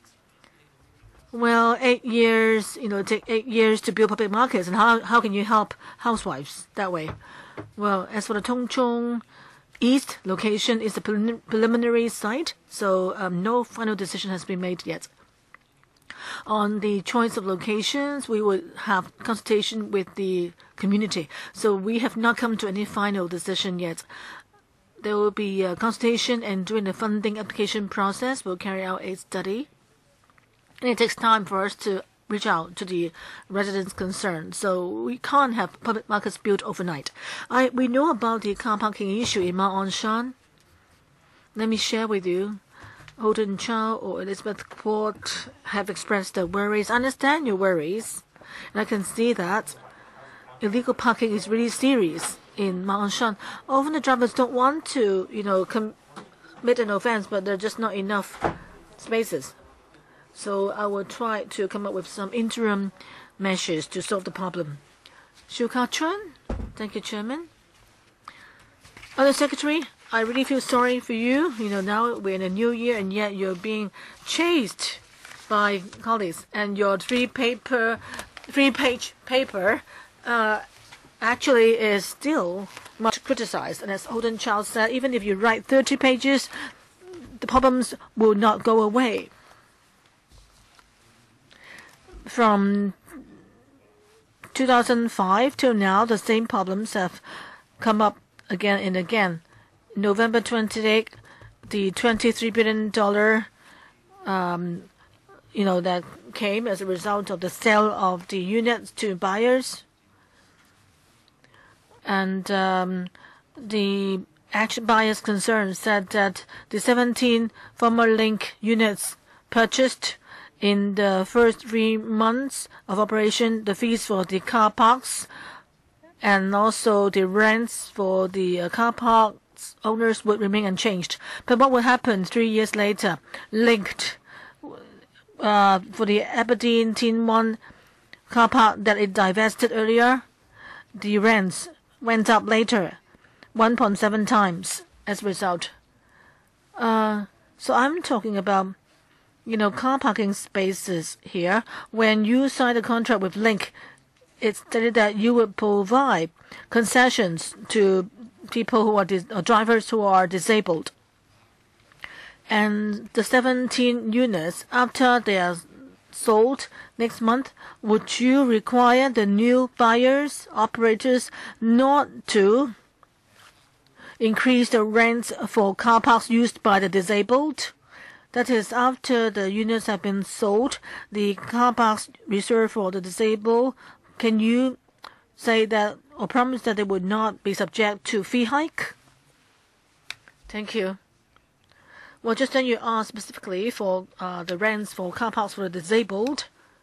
Well, eight years, you know, take eight years to build public markets, and how how can you help housewives that way? Well, as for the Tung Chung East location, is the prelim preliminary site, so um, no final decision has been made yet. On the choice of locations, we would have consultation with the community, so we have not come to any final decision yet. There will be a consultation, and during the funding application process, we'll carry out a study. And it takes time for us to reach out to the residents concerned, so we can't have public markets built overnight. I we know about the car parking issue in Ma On Shan. Let me share with you. Holden Chow or Elizabeth Quart have expressed their worries. I understand your worries, and I can see that illegal parking is really serious in Ma On Shan. Often the drivers don't want to, you know, commit an offense, but there are just not enough spaces. So I will try to come up with some interim measures to solve the problem. Xu Ka-chun, thank you, Chairman. Other Secretary, I really feel sorry for you. You know, now we're in a new year, and yet you're being chased by colleagues, and your three-paper, three-page paper uh, actually is still much criticized. And as Holden Chow said, even if you write thirty pages, the problems will not go away. From two thousand five till now, the same problems have come up again and again. November twenty-eighth, the twenty-three billion dollars, um, you know, that came as a result of the sale of the units to buyers. And um, the action buyers concerned said that the seventeen former Link units purchased in the first three months of operation, the fees for the car parks and also the rents for the uh, car parks owners would remain unchanged. But what will happen three years later? Linked uh, for the Aberdeen Tin One car park that it divested earlier, the rents went up later, one point seven times as a result. Uh, so I'm talking about, you know, car parking spaces here. When you sign a contract with Link, it's stated that you would provide concessions to people who are or drivers who are disabled. And the seventeen units, after they are sold next month, would you require the new buyers, operators, not to increase the rents for car parks used by the disabled? That is, after the units have been sold, the car parks reserved for the disabled, can you say that or promise that they would not be subject to fee hike? Thank you. Well, just then you asked specifically for uh, the rents for car parks for the disabled.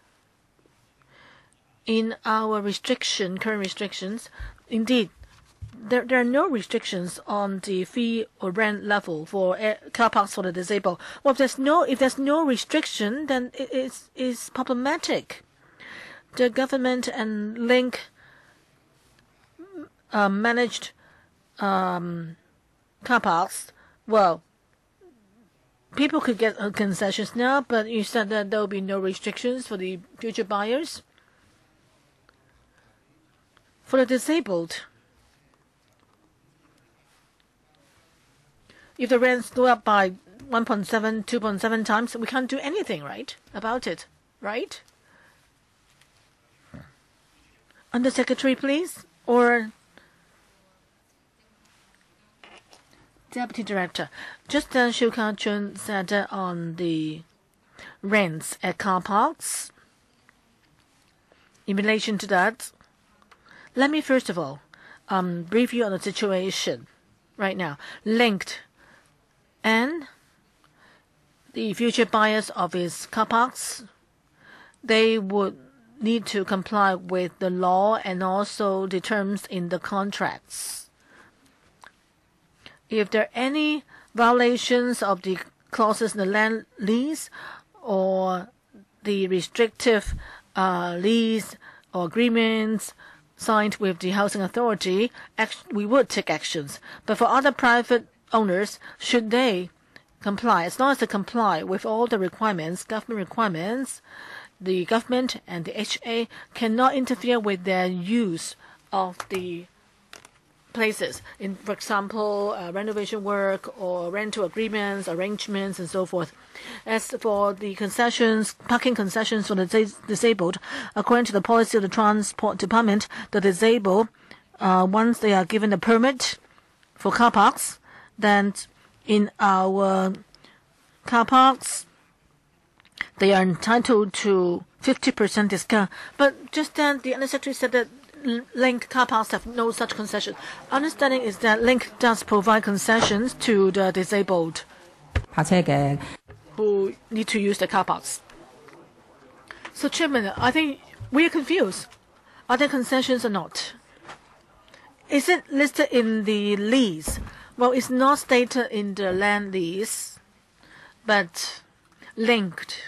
In our restriction, current restrictions, indeed, There, there are no restrictions on the fee or rent level for air, car parks for the disabled. Well, if there's no, if there's no restriction, then it is is problematic. The government and Link uh, managed um, car parks. Well, people could get uh, concessions now, but you said that there will be no restrictions for the future buyers. For the disabled, if the rents go up by one point seven, two point seven times, we can't do anything, right, about it, right? Under Secretary, please. Or Deputy Director, just then Shu Ka-chun said that on the rents at car parks. In relation to that, let me first of all um, brief you on the situation right now. Linked and the future buyers of his car parks, they would need to comply with the law and also the terms in the contracts. If there are any violations of the clauses in the land lease or the restrictive uh, lease or agreements signed with the housing authority, we would take actions. But for other private owners, should they comply, as long as they comply with all the requirements, government requirements, the government and the H A cannot interfere with their use of the places, in, for example, uh, renovation work or rental agreements, arrangements, and so forth. As for the concessions, parking concessions for the dis disabled, according to the policy of the Transport Department, the disabled, uh, once they are given a permit for car parks, then in our car parks, they are entitled to fifty percent discount. But just then, the Undersecretary said that Link car parks have no such concession. Understanding is that Link does provide concessions to the disabled who need to use the car parks. So, Chairman, I think we are confused. Are there concessions or not? Is it listed in the lease? Well, it's not stated in the land lease, but linked.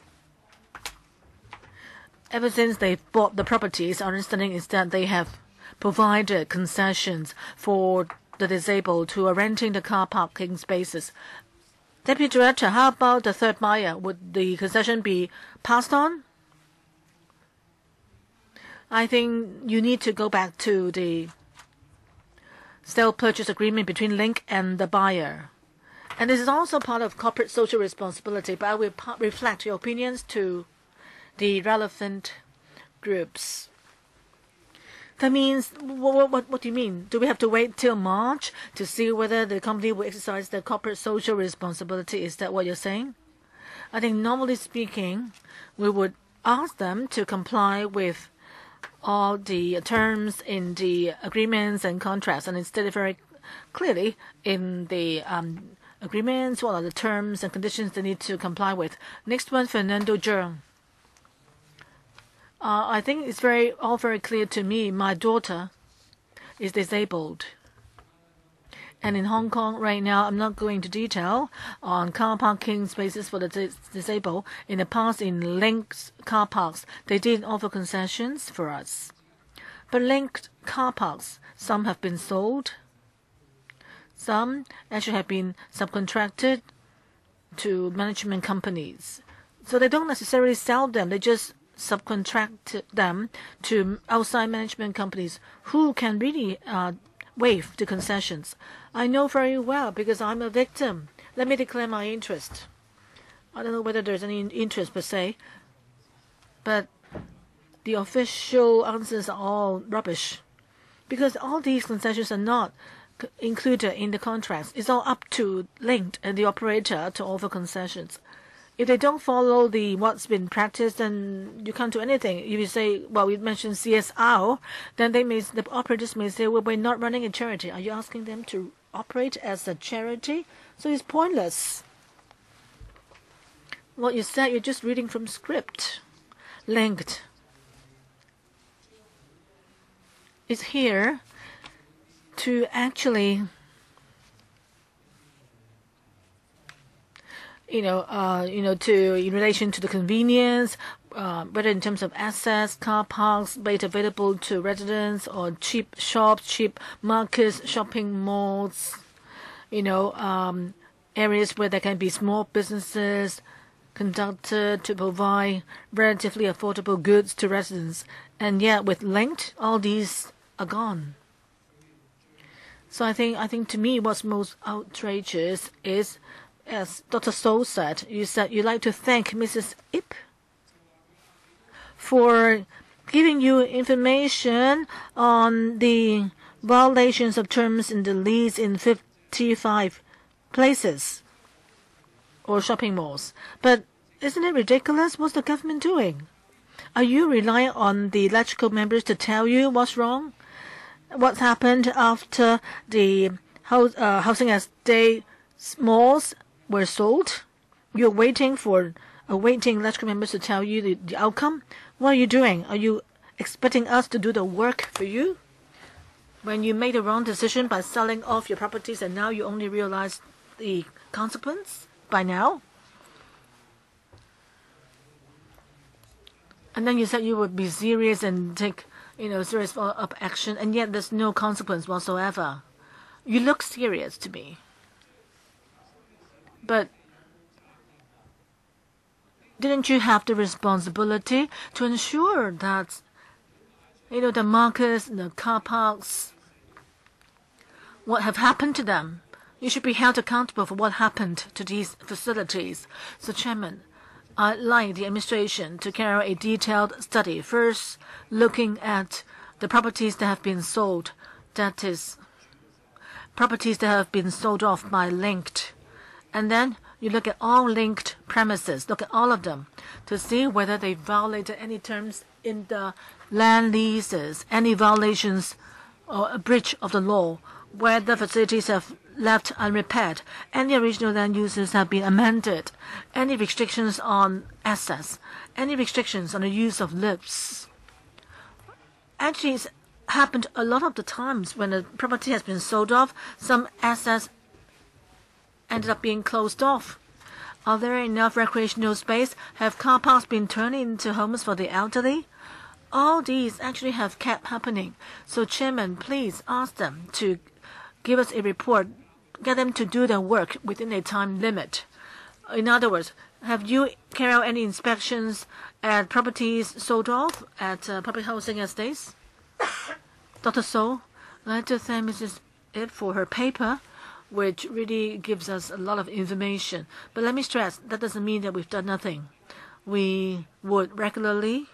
Ever since they bought the properties, our understanding is that they have provided concessions for the disabled who are renting the car parking spaces. Deputy Director, how about the third buyer? Would the concession be passed on? I think you need to go back to the sale purchase agreement between Link and the buyer. And this is also part of corporate social responsibility, but I will reflect your opinions to the relevant groups. That means, what, what, what do you mean? Do we have to wait till March to see whether the company will exercise their corporate social responsibility? Is that what you're saying? I think normally speaking, we would ask them to comply with all the terms in the agreements and contracts, and it's stated very clearly in the um, agreements what are the terms and conditions they need to comply with. Next one, Fernando Zhang. Uh, I think it's very all very clear to me. My daughter is disabled. And in Hong Kong right now, I'm not going into detail on car parking spaces for the dis disabled. In the past, in Link's car parks, they did offer concessions for us. But Linked car parks, some have been sold. Some actually have been subcontracted to management companies. So they don't necessarily sell them. They just subcontract them to outside management companies who can really uh, waive the concessions. I know very well because I'm a victim. Let me declare my interest. I don't know whether there's any interest per se, but the official answers are all rubbish because all these concessions are not included in the contracts. It's all up to Linked and the operator to offer concessions. If they don't follow the what's been practiced, then you can't do anything. If you say, well, we mentioned C S R, then they may, the operators may say, well, we're not running a charity. Are you asking them to operate as a charity? So it's pointless. What you said, you're just reading from script. Linked is here to actually, you know, uh, you know, to in relation to the convenience, uh, whether in terms of access, car parks made available to residents, or cheap shops, cheap markets, shopping malls, you know, um, areas where there can be small businesses conducted to provide relatively affordable goods to residents. And yet, with Linked, all these are gone. So I think, I think to me, what's most outrageous is, as Doctor So said, you said you'd like to thank Missus Ip for giving you information on the violations of terms in the lease in T five places or shopping malls. But isn't it ridiculous? What's the government doing? Are you relying on the electrical members to tell you what's wrong? What happened after the house, uh, housing estate malls were sold? You're waiting for awaiting electrical members to tell you the, the outcome? What are you doing? Are you expecting us to do the work for you? When you made the wrong decision by selling off your properties and now you only realize the consequence by now? And then you said you would be serious and take, you know, serious follow-up action, and yet there's no consequence whatsoever. You look serious to me. But didn't you have the responsibility to ensure that, you know, the markets, the car parks, what have happened to them? You should be held accountable for what happened to these facilities. So, Chairman, I'd like the administration to carry out a detailed study, first looking at the properties that have been sold, that is, properties that have been sold off by linked. And then you look at all linked premises, look at all of them, to see whether they violated any terms in the land leases, any violations or a breach of the law, where the facilities have left unrepaired, any original land uses have been amended, any restrictions on access, any restrictions on the use of lifts. Actually, it's happened a lot of the times when a property has been sold off, some assets ended up being closed off. Are there enough recreational space? Have car parks been turned into homes for the elderly? All these actually have kept happening. So, Chairman, please ask them to give us a report, get them to do their work within a time limit. In other words, have you carried out any inspections at properties sold off at uh, public housing estates? Doctor So, I'd like to thank Missus Ip for her paper, which really gives us a lot of information. But let me stress, that doesn't mean that we've done nothing. We would regularly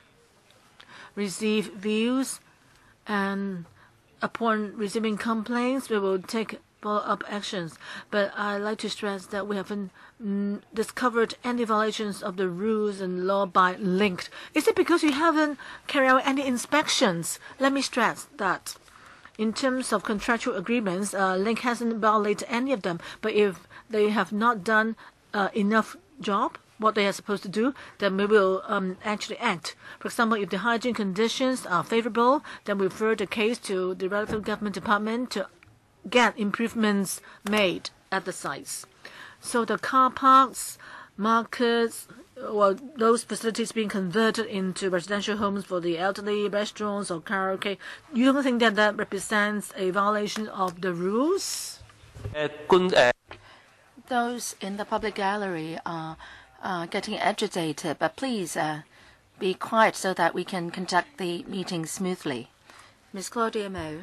receive views, and upon receiving complaints, we will take follow-up actions. But I'd like to stress that we haven't mm, discovered any violations of the rules and law by linked. Is it because you haven't carried out any inspections? Let me stress that in terms of contractual agreements, uh, Link hasn't violated any of them. But if they have not done uh, enough job, what they are supposed to do, then we will um, actually act. For example, if the hygiene conditions are favorable, then we refer the case to the relevant government department to get improvements made at the sites. So the car parks, markets, well, those facilities being converted into residential homes for the elderly, restaurants or karaoke, you don't think that that represents a violation of the rules? Those in the public gallery are uh, getting agitated, but please uh, be quiet so that we can conduct the meeting smoothly. Miz Claudia Mo.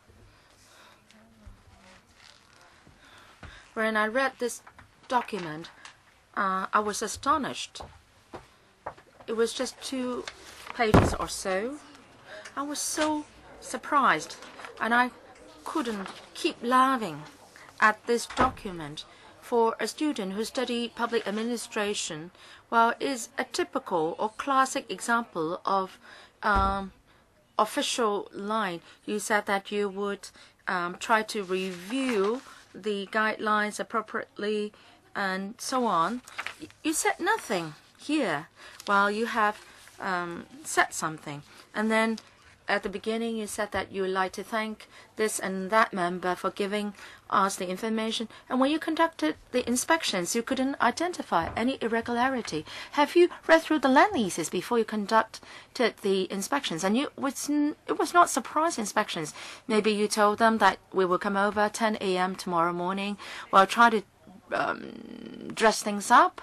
When I read this document, uh, I was astonished. It was just two pages or so. I was so surprised, and I couldn't keep laughing at this document. For a student who studied public administration, well, is a typical or classic example of um, official line. You said that you would um, try to review the guidelines appropriately and so on. You said nothing here. Well, you have um, said something. And then at the beginning you said that you would like to thank this and that member for giving us the information. And when you conducted the inspections, you couldn't identify any irregularity. Have you read through the land leases before you conducted the inspections? And you, it was not surprise inspections. Maybe you told them that we will come over ten A M tomorrow morning. Well, try to um, dress things up.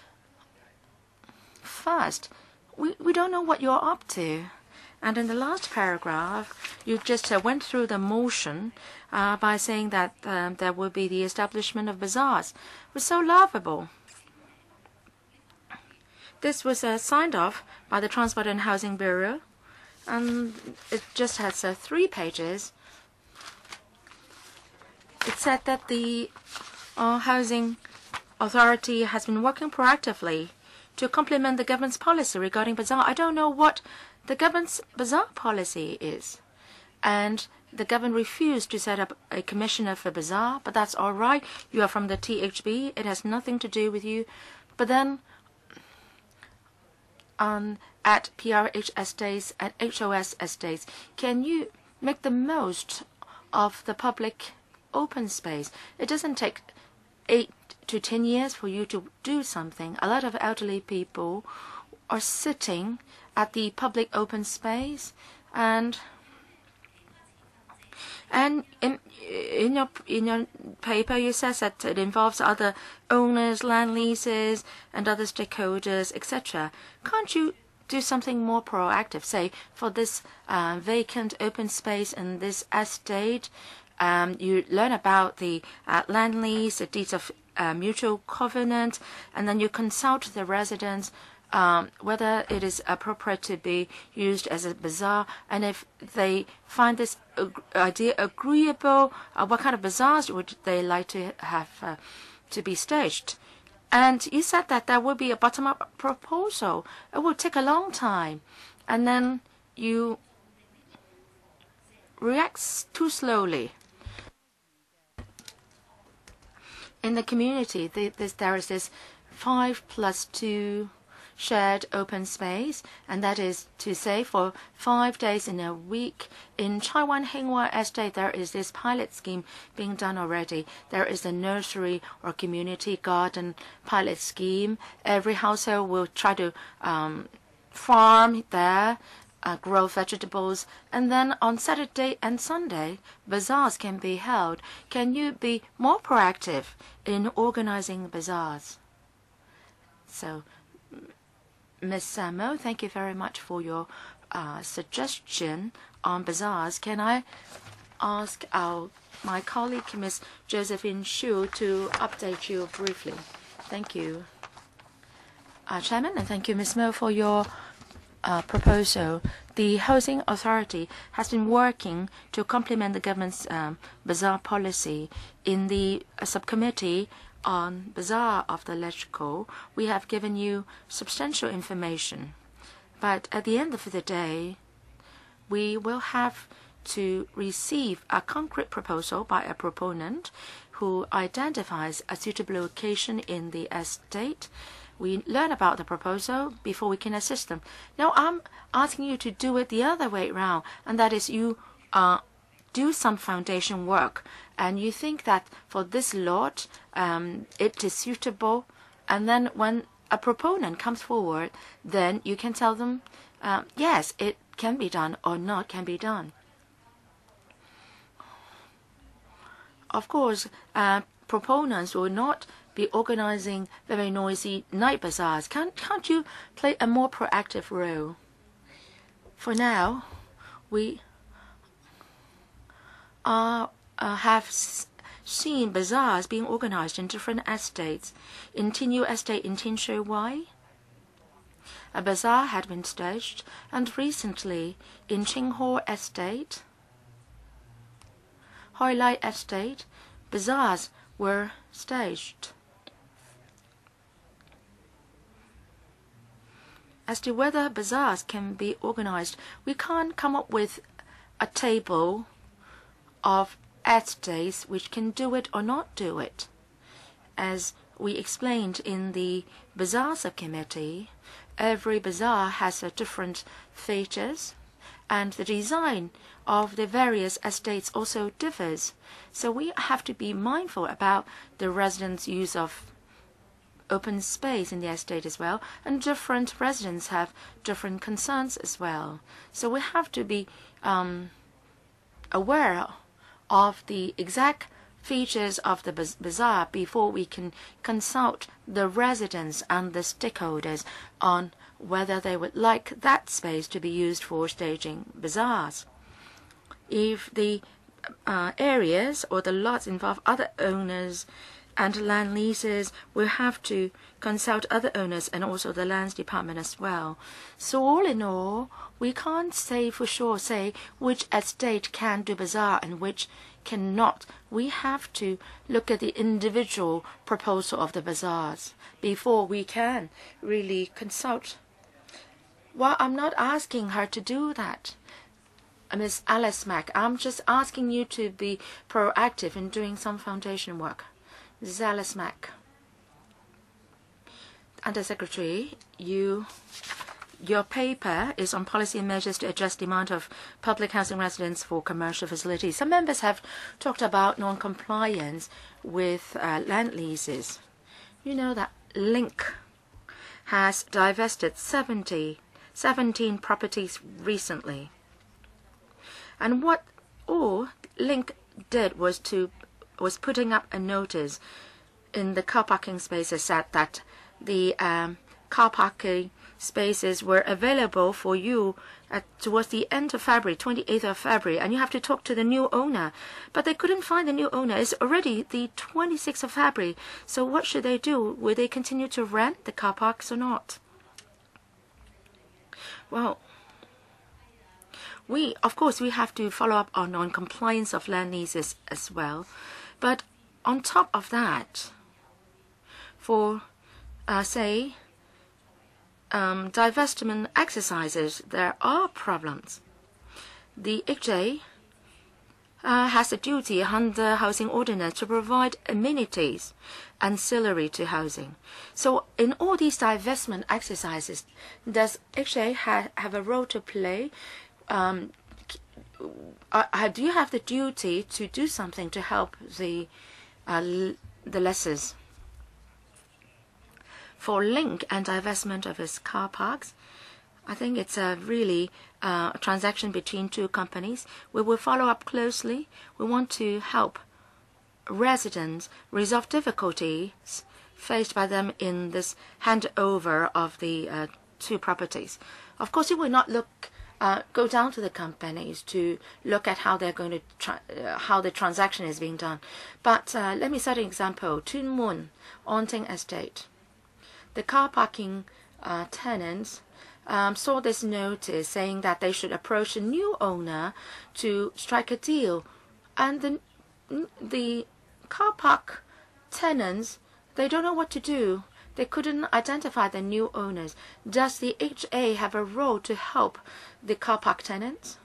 First, we, we don't know what you're up to. And in the last paragraph, you just uh, went through the motion uh, by saying that um, there will be the establishment of bazaars. It was so laughable. This was uh, signed off by the Transport and Housing Bureau, and it just has uh, three pages. it said that the uh, housing authority has been working proactively to complement the government's policy regarding bazaar. I don't know what the government's bazaar policy is. And the government refused to set up a commissioner for bazaar, but that's all right. You are from the T H B. It has nothing to do with you. But then um, at P R H estates, at H O S estates, can you make the most of the public open space? It doesn't take eight to ten years for you to do something. A lot of elderly people are sitting at the public open space, and and in in your in your paper you says that it involves other owners, land leases, and other stakeholders, et cetera. Can't you do something more proactive? Say for this uh, vacant open space in this estate, um, you learn about the uh, land lease, the deeds of uh, mutual covenant, and then you consult the residents. Um, whether it is appropriate to be used as a bazaar, and if they find this ag idea agreeable, uh, what kind of bazaars would they like to have uh, to be staged? And you said that there will be a bottom-up proposal. It will take a long time, and then you react too slowly. In the community, there is this five plus two shared open space, and that is to say for five days in a week. In Chaiwan Hinghua Estate, there is this pilot scheme being done already. There is a nursery or community garden pilot scheme. Every household will try to um, farm there, uh, grow vegetables, and then on Saturday and Sunday, bazaars can be held. Can you be more proactive in organizing bazaars? So, Miz Samo, thank you very much for your uh, suggestion on bazaars. Can I ask our my colleague, Miz Josephine Shu, to update you briefly? Thank you, uh, Chairman, and thank you, Miz Mo, for your uh, proposal. The Housing Authority has been working to complement the government's um, bazaar policy. In the uh, subcommittee on bazaar of the electrical, we have given you substantial information. But at the end of the day, we will have to receive a concrete proposal by a proponent who identifies a suitable location in the estate. We learn about the proposal before we can assist them. Now I'm asking you to do it the other way around, and that is you uh, do some foundation work, and you think that for this lot um, it is suitable, and then when a proponent comes forward, then you can tell them uh, yes, it can be done or not can be done. Of course, uh, proponents will not be organizing very noisy night bazaars. Can't, can't you play a more proactive role? For now, we are, uh, have s seen bazaars being organized in different estates. In Tinyu Estate in Tinshui Wai, a bazaar had been staged, and recently in Qinghuo Estate, Hoi Lai Estate, bazaars were staged. As to whether bazaars can be organized, we can't come up with a table of estates which can do it or not do it. As we explained in the bazaar subcommittee, every bazaar has a different features, and the design of the various estates also differs. So we have to be mindful about the residents' use of open space in the estate as well, and different residents have different concerns as well. So we have to be um, aware of the exact features of the bazaar before we can consult the residents and the stakeholders on whether they would like that space to be used for staging bazaars. If the uh, areas or the lots involve other owners and land leases, we'll have to consult other owners and also the lands department as well. So all in all, we can't say for sure say which estate can do bazaar and which cannot. We have to look at the individual proposal of the bazaars before we can really consult. Well, I'm not asking her to do that, Miss Alice Mack. I'm just asking you to be proactive in doing some foundation work. Missus Alice Mack. Undersecretary, you, your paper is on policy and measures to address demand of public housing residents for commercial facilities. Some members have talked about non-compliance with uh, land leases. You know that Link has divested seventy, seventeen properties recently. And what all Link did was to was putting up a notice in the car parking spaces said that the um, car parking spaces were available for you at, towards the end of February, twenty-eighth of February, and you have to talk to the new owner. But they couldn't find the new owner. It's already the twenty-sixth of February. So what should they do? Will they continue to rent the car parks or not? Well, we, of course, we have to follow up on non-compliance of land leases as well. But on top of that, for Uh, say, um, divestment exercises, there are problems. The H A uh, has a duty under housing ordinance to provide amenities ancillary to housing. So in all these divestment exercises, does H A ha have a role to play? Um, uh, do you have the duty to do something to help the, uh, the lessors? For Link and divestment of its car parks, I think it's a really uh, transaction between two companies. We will follow up closely. We want to help residents resolve difficulties faced by them in this handover of the uh, two properties. Of course, you will not look uh, go down to the companies to look at how they're going to tra uh, how the transaction is being done. But uh, let me set an example. Tuen Mun, Onting Estate. The car parking uh, tenants um, saw this notice saying that they should approach a new owner to strike a deal. And the, the car park tenants, they don't know what to do. They couldn't identify the new owners. Does the H A have a role to help the car park tenants?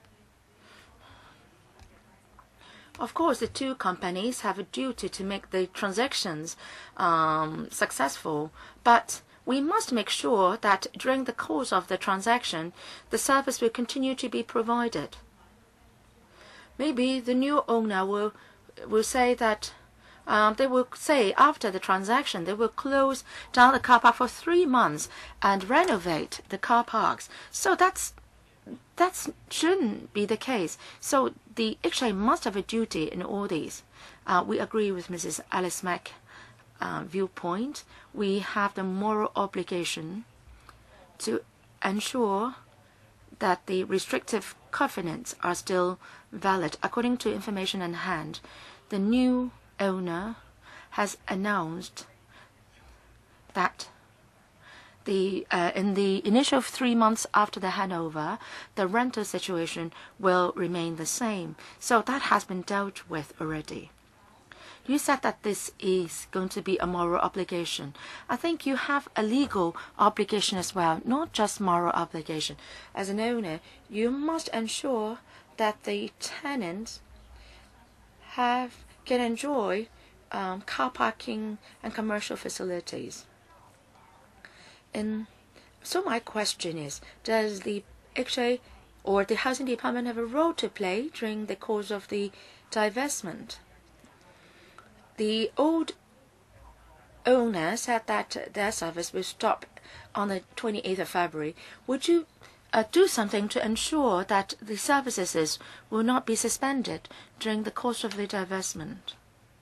Of course, the two companies have a duty to make the transactions um, successful, but we must make sure that during the course of the transaction, the service will continue to be provided. Maybe the new owner will will say that um, they will say after the transaction they will close down the car park for three months and renovate the car parks. So that's That shouldn't be the case. So the H A must have a duty in all these. Uh, we agree with Missus Alice Mack's uh, viewpoint. We have the moral obligation to ensure that the restrictive covenants are still valid. According to information in hand, the new owner has announced that The, uh, in the initial three months after the handover, the rental situation will remain the same. So that has been dealt with already. You said that this is going to be a moral obligation. I think you have a legal obligation as well, not just moral obligation. As an owner, you must ensure that the tenants have can enjoy um, car parking and commercial facilities. And so my question is, does the H A or the Housing Department have a role to play during the course of the divestment? The old owner said that their service will stop on the twenty-eighth of February. Would you uh, do something to ensure that the services will not be suspended during the course of the divestment?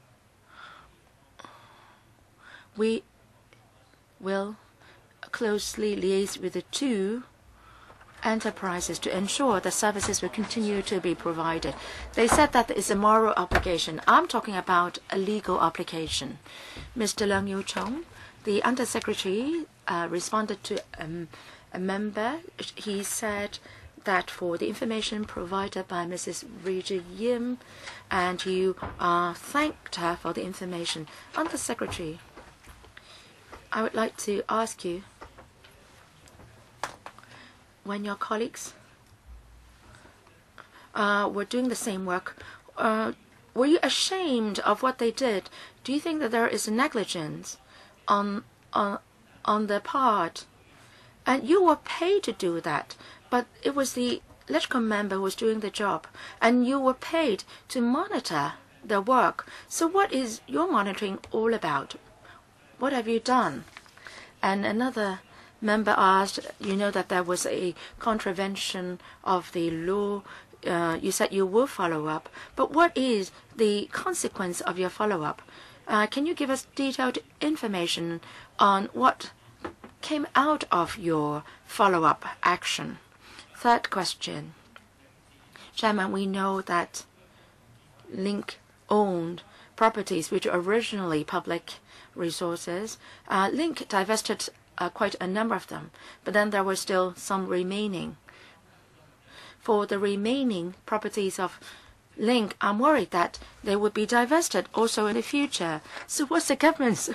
We will closely liaise with the two enterprises to ensure that services will continue to be provided. They said that it's a moral obligation. I'm talking about a legal obligation. Mister Leung Yu-chong, the Undersecretary, uh, responded to um, a member. He said that for the information provided by Missus Rita Yim, and you uh, thanked her for the information. Under Secretary, I would like to ask you, when your colleagues uh, were doing the same work, uh, were you ashamed of what they did? Do you think that there is negligence on on on their part? And you were paid to do that, but it was the electrical member who was doing the job, and you were paid to monitor their work. So what is your monitoring all about? What have you done? And another member asked, you know that there was a contravention of the law. Uh, you said you will follow up, but what is the consequence of your follow-up? Uh, can you give us detailed information on what came out of your follow-up action? Third question. Chairman, we know that Link owned properties which were originally public resources. Uh, Link divested uh, quite a number of them, but then there were still some remaining. For the remaining properties of Link, I'm worried that they would be divested also in the future. So what's the government's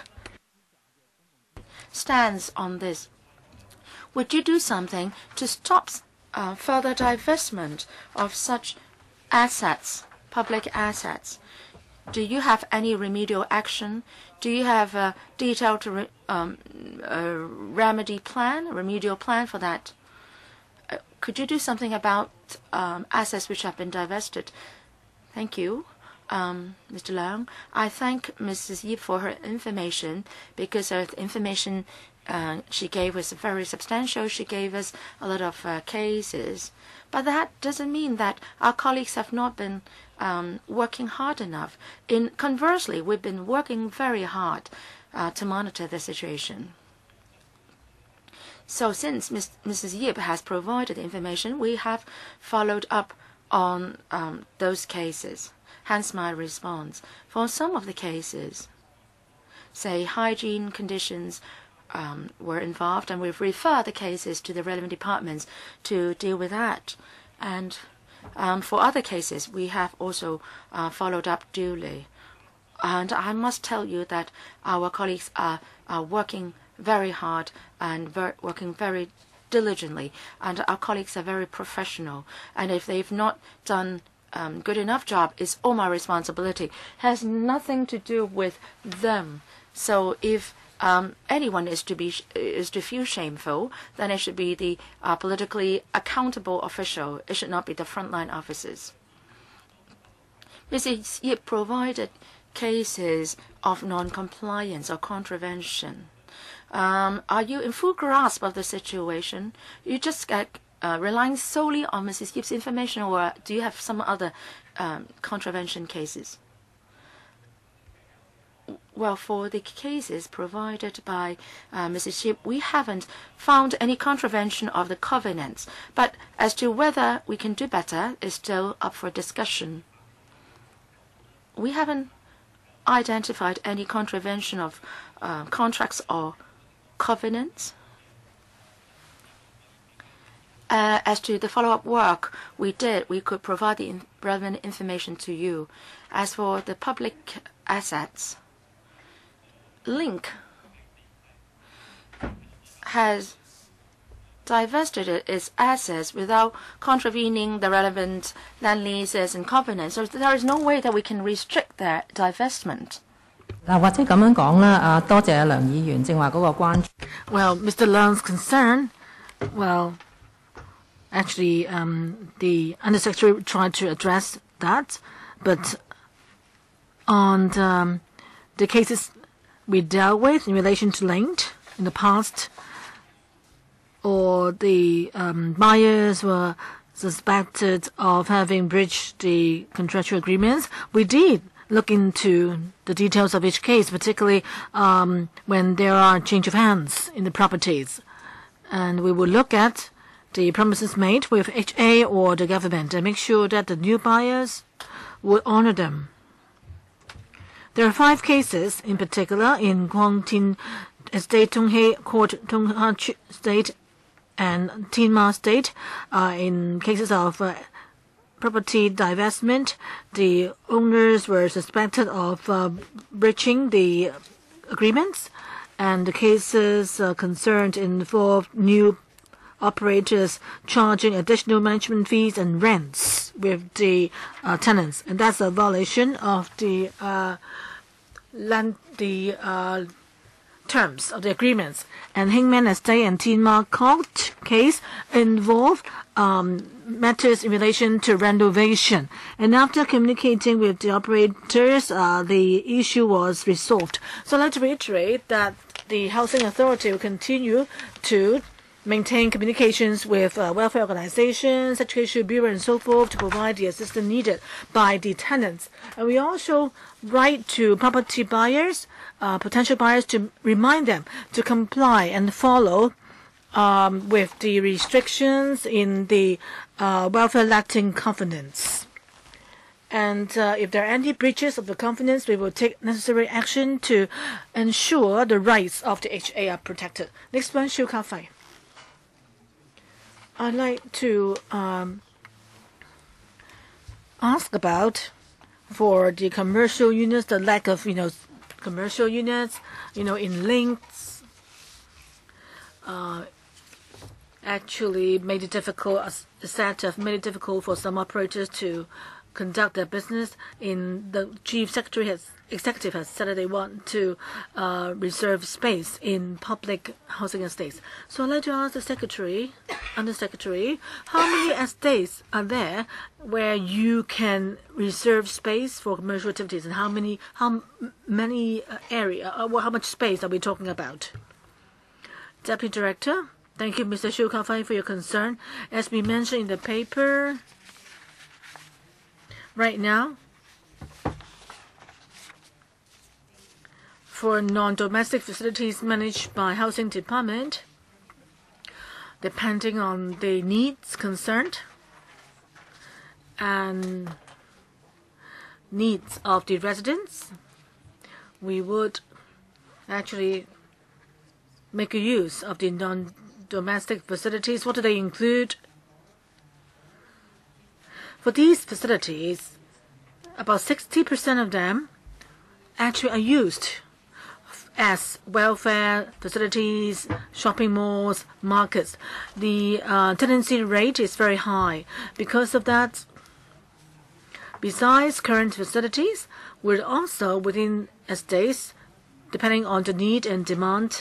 stance on this? Would you do something to stop uh, further divestment of such assets, public assets? Do you have any remedial action? Do you have a detailed re um, a remedy plan, a remedial plan for that? Uh, could you do something about um, assets which have been divested? Thank you. Um, Mister Leung, I thank Missus Yip for her information, because her information uh, she gave was very substantial. She gave us a lot of uh, cases. But that doesn't mean that our colleagues have not been um, working hard enough. In conversely, we've been working very hard uh, to monitor the situation. So since Miz Missus Yip has provided information, we have followed up on um, those cases. Hence my response. For some of the cases, say hygiene conditions um, were involved, and we've referred the cases to the relevant departments to deal with that. And um, for other cases, we have also uh, followed up duly. And I must tell you that our colleagues are, are working very hard and ver working very diligently, and our colleagues are very professional. And if they've not done Um, good enough job, is all my responsibility. Has nothing to do with them. So if um, anyone is to be is to feel shameful, then it should be the uh, politically accountable official. It should not be the frontline officers. Missus Yip provided cases of non-compliance or contravention. Um, are you in full grasp of the situation? You just get Uh, relying solely on Missus Yip's information, or do you have some other um, contravention cases? Well, for the cases provided by uh, Missus Yip, we haven't found any contravention of the covenants. But as to whether we can do better is still up for discussion. We haven't identified any contravention of uh, contracts or covenants. Uh, as to the follow-up work we did, we could provide the in relevant information to you. As for the public assets, Link has divested its assets without contravening the relevant land leases and covenants. So there is no way that we can restrict their divestment. Well, Mister Leung's concern, well, actually, um, the Undersecretary tried to address that, but on um, the cases we dealt with in relation to Link in the past, or the um, buyers were suspected of having breached the contractual agreements, we did look into the details of each case, particularly um, when there are change of hands in the properties. And we will look at the promises made with H A or the government and make sure that the new buyers will honor them. There are five cases in particular in Guangtin Estate, Tonghei Court, Tonghai State, and Tin Ma State. Uh, in cases of uh, property divestment, the owners were suspected of uh, breaching the agreements, and the cases uh, concerned involved new operators charging additional management fees and rents with the uh, tenants, and that's a violation of the uh, land the uh, terms of the agreements. And Hingman Estate and Tin Ma Court case involved um, matters in relation to renovation. And after communicating with the operators, uh, the issue was resolved. So I'd like to reiterate that the Housing Authority will continue to maintain communications with uh, welfare organizations, education bureau, and so forth to provide the assistance needed by the tenants. And we also write to property buyers, uh, potential buyers, to remind them to comply and follow um, with the restrictions in the uh, welfare letting covenants. And uh, if there are any breaches of the covenants, we will take necessary action to ensure the rights of the H A are protected. Next one, Shu Ka-fai. I'd like to um, ask about, for the commercial units, the lack of, you know, commercial units, you know, in links, uh, actually made it difficult, a set of made it difficult for some operators to conduct their business. In the chief secretary has executive has said that they want to uh, reserve space in public housing estates. So I'd like to ask the secretary, undersecretary, how many estates are there where you can reserve space for commercial activities, and how many how many uh, area, uh, how much space are we talking about? Deputy Director, thank you, Mister Shu Ka-fai, for your concern. As we mentioned in the paper, right now, for non-domestic facilities managed by Housing Department, depending on the needs concerned and needs of the residents, we would actually make use of the non-domestic facilities. What do they include? For these facilities, about sixty percent of them actually are used as welfare facilities, shopping malls, markets. The uh, tenancy rate is very high. Because of that, besides current facilities, we're also within estates, depending on the need and demand.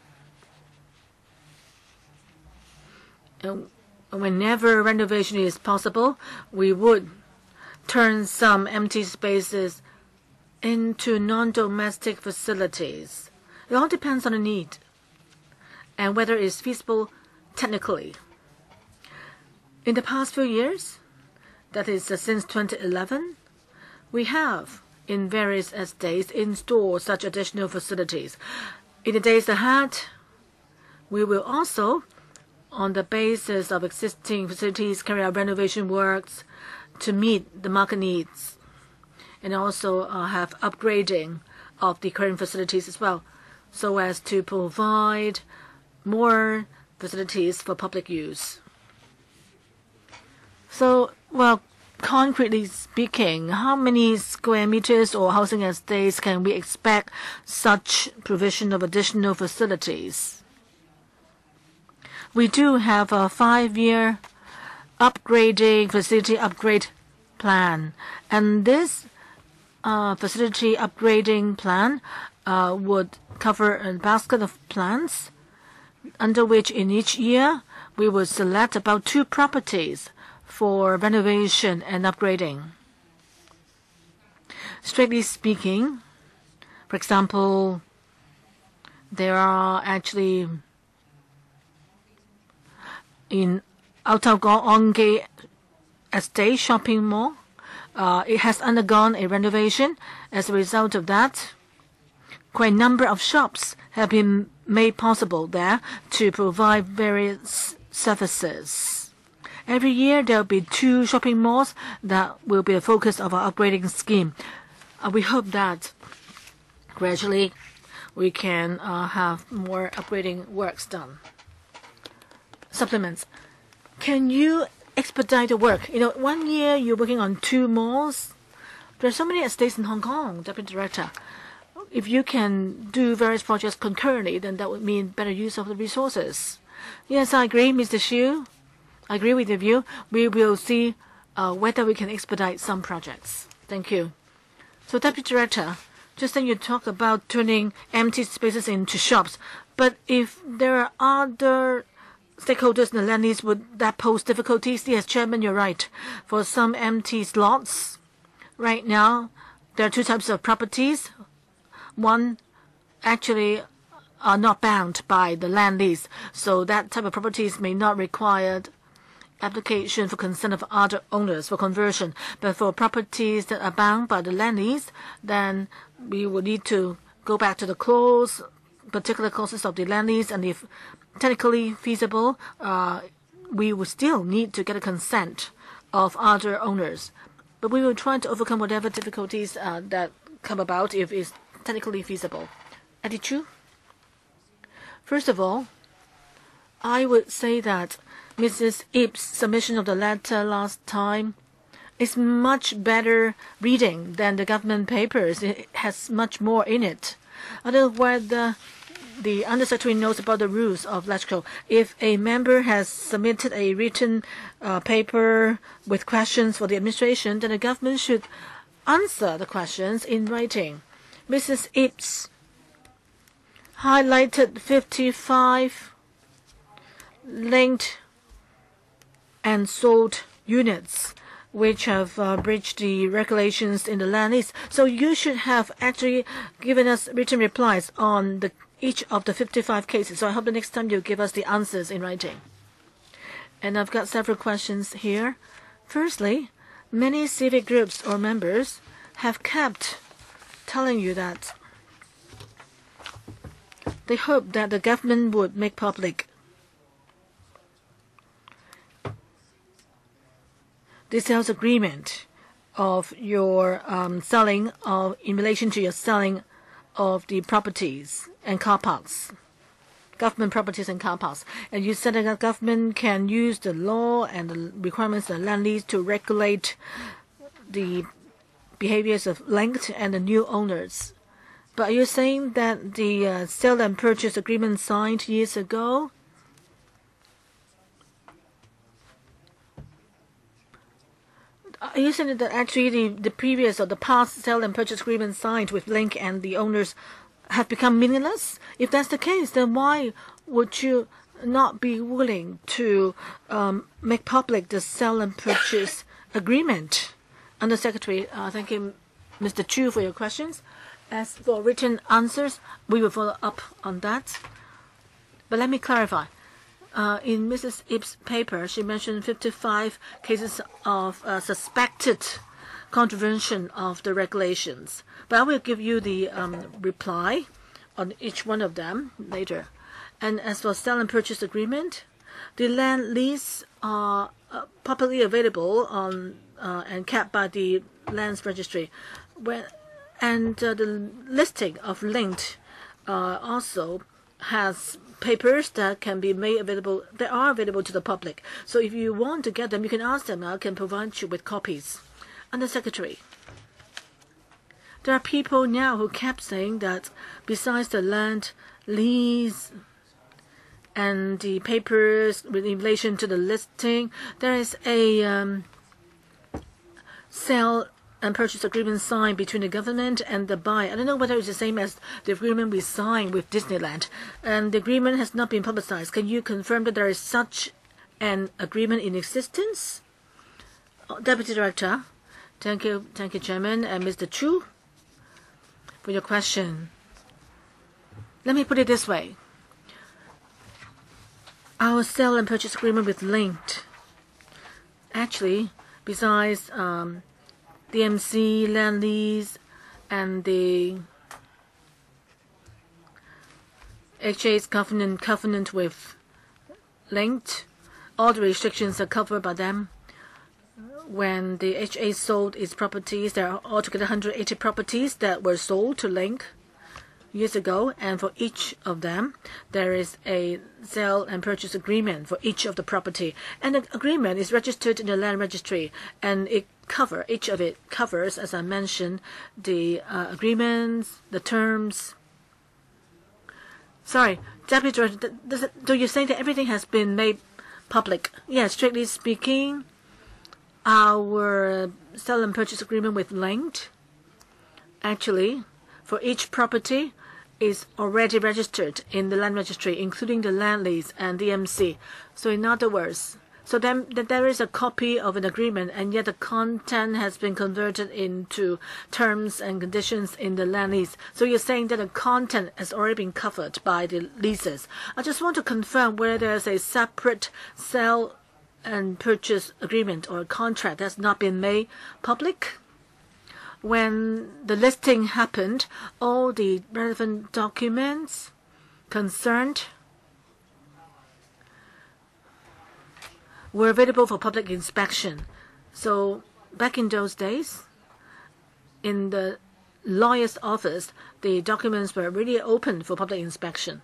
And whenever renovation is possible, we would turn some empty spaces into non-domestic facilities. It all depends on the need and whether it is feasible technically. In the past few years, that is uh, since twenty eleven, we have in various estates installed such additional facilities. In the days ahead, we will also, on the basis of existing facilities, carry out renovation works to meet the market needs, and also uh, have upgrading of the current facilities as well, so as to provide more facilities for public use. So, well, concretely speaking, how many square meters or housing estates can we expect such provision of additional facilities? We do have a five-year upgrading facility upgrade plan, and this uh, facility upgrading plan uh, would cover a basket of plans, under which in each year we would select about two properties for renovation and upgrading. Strictly speaking, for example, there are actually in Outago-Onge Estate shopping mall, uh, it has undergone a renovation. As a result of that, quite a number of shops have been made possible there to provide various services. Every year there will be two shopping malls that will be the focus of our upgrading scheme. Uh, we hope that gradually we can uh, have more upgrading works done. supplements. Can you expedite the work? You know, one year you're working on two malls. There are so many estates in Hong Kong, Deputy Director. If you can do various projects concurrently, then that would mean better use of the resources. Yes, I agree, Mister Xu. I agree with your view. We will see uh, whether we can expedite some projects. Thank you. So, Deputy Director, just then you talk about turning empty spaces into shops. But if there are other stakeholders in the land lease, would that pose difficulties? Yes, Chairman, you're right. For some empty slots, right now, there are two types of properties. One actually are not bound by the land lease, so that type of properties may not require application for consent of other owners for conversion. But for properties that are bound by the land lease, then we will need to go back to the clause, particular clauses of the land lease, and if technically feasible, uh, we will still need to get a consent of other owners. But we will try to overcome whatever difficulties uh, that come about if it's technically feasible. Eddie Chu? First of all, I would say that Missus Yip's submission of the letter last time is much better reading than the government papers. It has much more in it. I don't know whether the Undersecretary knows about the rules of electrical. If a member has submitted a written uh, paper with questions for the administration, then the government should answer the questions in writing. Missus Yip's highlighted fifty-five linked and sold units which have uh, breached the regulations in the land lease. So you should have actually given us written replies on the, each of the fifty-five cases. So I hope the next time you give us the answers in writing. And I've got several questions here. Firstly, many civic groups or members have kept telling you that they hope that the government would make public the sales agreement of your um, selling of in relation to your selling of the properties and car parks, government properties and car parks. And you said that the government can use the law and the requirements of the land lease to regulate the behaviors of linked and the new owners. But are you saying that the uh, sale and purchase agreement signed years ago are you saying that actually the, the previous or the past sale and purchase agreement signed with Link and the owners have become meaningless? If that's the case, then why would you not be willing to um, make public the sale and purchase agreement? Undersecretary, uh, thank you, Mister Chu, for your questions. As for written answers, we will follow up on that. But let me clarify. Uh, in Missus Yip's paper, she mentioned fifty-five cases of uh, suspected contravention of the regulations. But I will give you the um, reply on each one of them later. And as for sale and purchase agreement, the land lease are uh, publicly available on uh, and kept by the lands registry. When, and uh, the listing of linked uh, also has papers that can be made available, that are available to the public. So if you want to get them, you can ask them. I can provide you with copies. Undersecretary, there are people now who kept saying that besides the land lease and the papers in relation to the listing, there is a um, sale and purchase agreement signed between the government and the buyer. I don't know whether it's the same as the agreement we signed with Disneyland. And the agreement has not been publicized. Can you confirm that there is such an agreement in existence? Oh, Deputy Director, thank you, thank you, Chairman, and Mister Chu, for your question. Let me put it this way. Our sale and purchase agreement with Linked, actually, besides um, D M C, land lease, and the H A's covenant, covenant with Linked, all the restrictions are covered by them. When the H A sold its properties, there are altogether one hundred eighty properties that were sold to Link. years ago, and for each of them, there is a sale and purchase agreement for each of the property, and the agreement is registered in the land registry, and it cover each of it covers, as I mentioned, the uh, agreements, the terms. Sorry, Deputy Director, does it, do you say that everything has been made public? Yes, strictly speaking, our sale and purchase agreement with Linked, actually, for each property, is already registered in the land registry, including the land lease and D M C. So in other words, so then there is a copy of an agreement, and yet the content has been converted into terms and conditions in the land lease. So you're saying that the content has already been covered by the leases. I just want to confirm whether there's a separate sale and purchase agreement or a contract that's not been made public. When the listing happened, all the relevant documents concerned were available for public inspection. So back in those days, in the lawyer's office, the documents were really open for public inspection.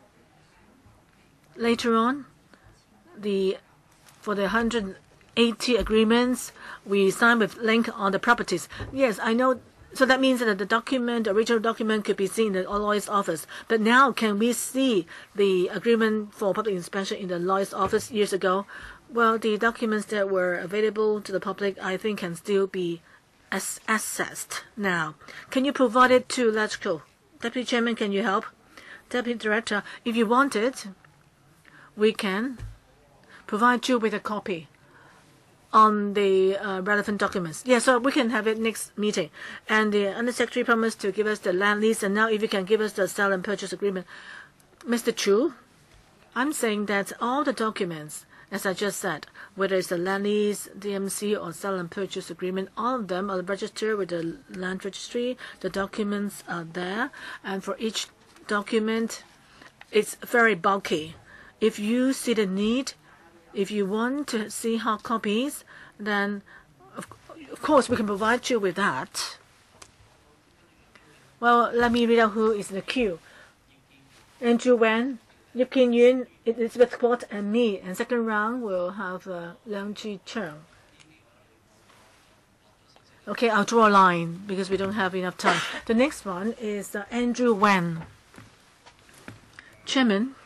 Later on, the for the one hundred eighty agreements we signed with Link on the properties. Yes, I know. So that means that the document, the original document, could be seen in the lawyer's office. But now, can we see the agreement for public inspection in the lawyer's office years ago? Well, the documents that were available to the public, I think, can still be as accessed now. Can you provide it to Electrical? Deputy Chairman, can you help? Deputy Director, if you want it, we can provide you with a copy on the uh, relevant documents. Yeah, so we can have it next meeting. And the Undersecretary promised to give us the land lease, and now if you can give us the sale and purchase agreement. Mister Chu, I'm saying that all the documents, as I just said, whether it's the land lease, D M C, or sale and purchase agreement, all of them are registered with the land registry. The documents are there, and for each document, it's very bulky. If you see the need, if you want to see hard copies, then of, of course we can provide you with that. Well, let me read out who is in the queue. Andrew Wen, Yip Kin Yun, Elizabeth Kwok, and me. And second round we'll have uh, Leung Chi Cheng. Okay, I'll draw a line because we don't have enough time. The next one is uh, Andrew Wen. Chairman,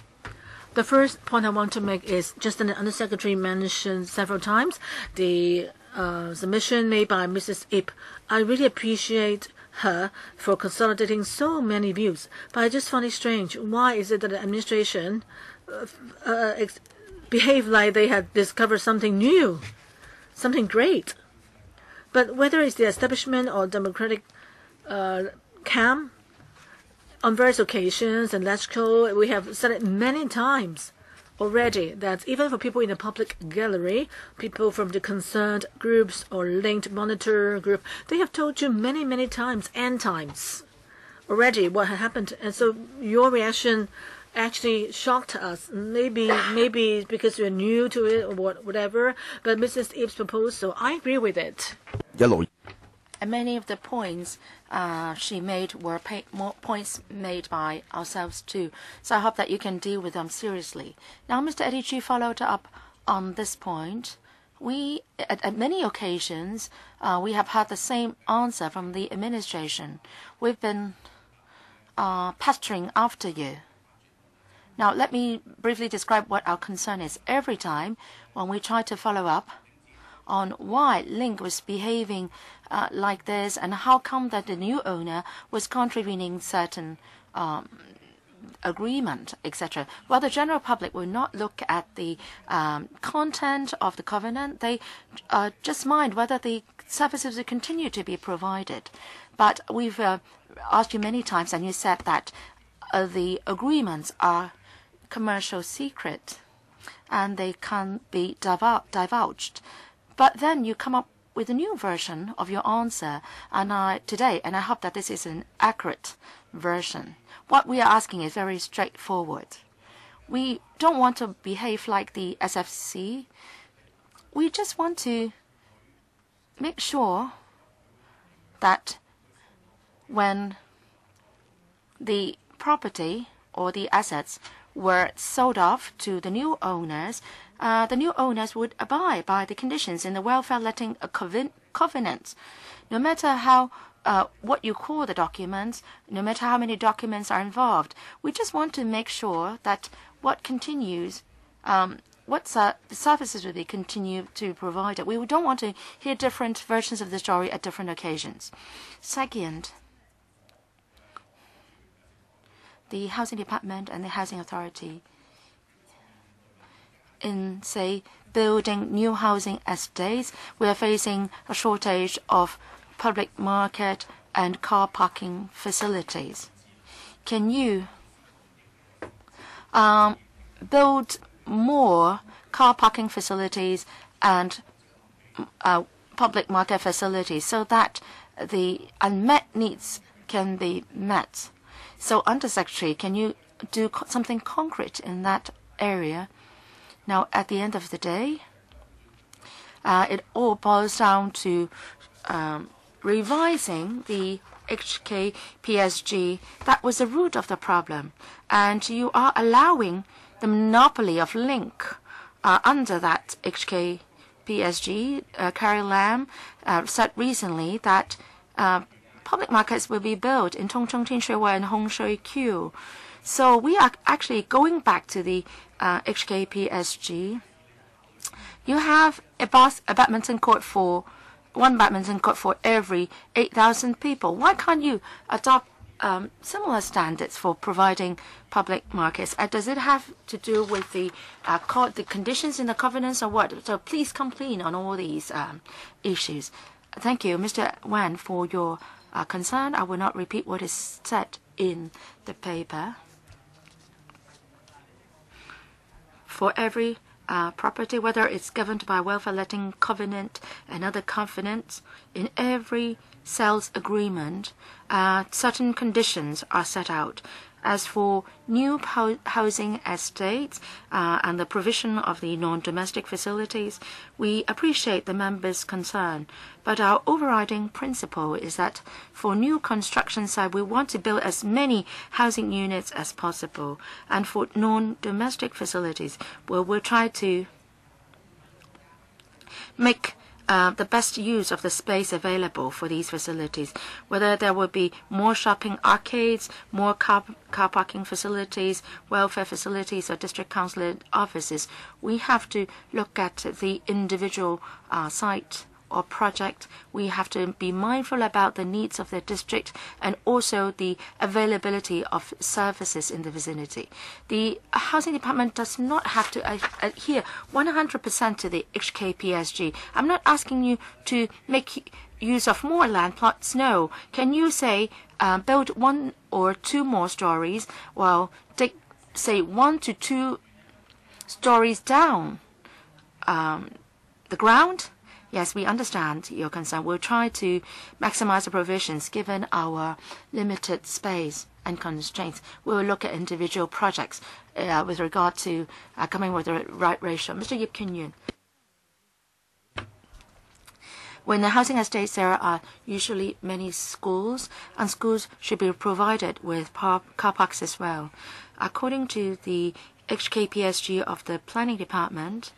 the first point I want to make is, just as the Undersecretary mentioned several times, the uh, submission made by Missus Ip. I really appreciate her for consolidating so many views, but I just find it strange. Why is it that the administration uh, uh, ex behave like they had discovered something new, something great? But whether it's the establishment or democratic uh, camp, on various occasions, and Electrical, we have said it many times already that even for people in the public gallery, people from the concerned groups or linked monitor group, they have told you many, many times and times already what had happened. And so your reaction actually shocked us. Maybe maybe because you're new to it or what, whatever, but Missus Ip's proposal, I agree with it. And many of the points uh, she made were pay more points made by ourselves too. So I hope that you can deal with them seriously. Now, Mister Eddie Chu followed up on this point. We, at, at many occasions, uh, we have had the same answer from the administration. We've been uh, pestering after you. Now, let me briefly describe what our concern is. Every time when we try to follow up on why Link was behaving uh, like this and how come that the new owner was contravening certain um, agreement, et cetera. Well, the general public will not look at the um, content of the covenant. They uh, just mind whether the services will continue to be provided. But we've uh, asked you many times, and you said that uh, the agreements are commercial secret and they can't be divul divulged. But then you come up with a new version of your answer and I, today, and I hope that this is an accurate version. What we are asking is very straightforward. We don't want to behave like the S F C. We just want to make sure that when the property or the assets were sold off to the new owners, uh, the new owners would abide by the conditions in the welfare letting covenant. No matter how uh, what you call the documents, no matter how many documents are involved, we just want to make sure that what continues, um, what uh, the services will be continue to provide it. We don't want to hear different versions of the story at different occasions. Second, the Housing Department and the Housing Authority in, say, building new housing estates, we are facing a shortage of public market and car parking facilities. Can you um, build more car parking facilities and uh, public market facilities so that the unmet needs can be met? So, Undersecretary, can you do co something concrete in that area? Now, at the end of the day, uh, it all boils down to um, revising the H K P S G. That was the root of the problem. And you are allowing the monopoly of Link uh, under that H K P S G. Uh, Carrie Lam uh, said recently that uh, public markets will be built in Tongcheng, Tinshui and Hongshui Q. So we are actually going back to the uh, H K P S G. You have a, bas a badminton court for one badminton court for every eight thousand people. Why can't you adopt um, similar standards for providing public markets? Uh, does it have to do with the uh, co the conditions in the covenants or what? So please come clean on all these um, issues. Thank you, Mister Wan, for your uh, concern. I will not repeat what is said in the paper. For every uh, property, whether it's governed by welfare letting covenant and other covenants, in every sales agreement, uh, certain conditions are set out. As for new housing estates uh, and the provision of the non-domestic facilities, we appreciate the members' concern. But our overriding principle is that for new construction side, we want to build as many housing units as possible. And for non-domestic facilities, well, we'll try to make Uh, the best use of the space available for these facilities, whether there will be more shopping arcades, more car, car parking facilities, welfare facilities, or district council offices. We have to look at the individual uh, site or project. We have to be mindful about the needs of the district and also the availability of services in the vicinity. The Housing Department does not have to adhere one hundred percent to the H K P S G. I'm not asking you to make use of more land plots. No. Can you say uh, build one or two more stories while take, say, one to two stories down um, the ground? Yes, we understand your concern. We'll try to maximize the provisions given our limited space and constraints. We will look at individual projects uh, with regard to uh, coming with the right ratio. Mister Yip Kun Yun. When the housing estates, there are usually many schools, and schools should be provided with car parks as well. According to the H K P S G of the Planning Department,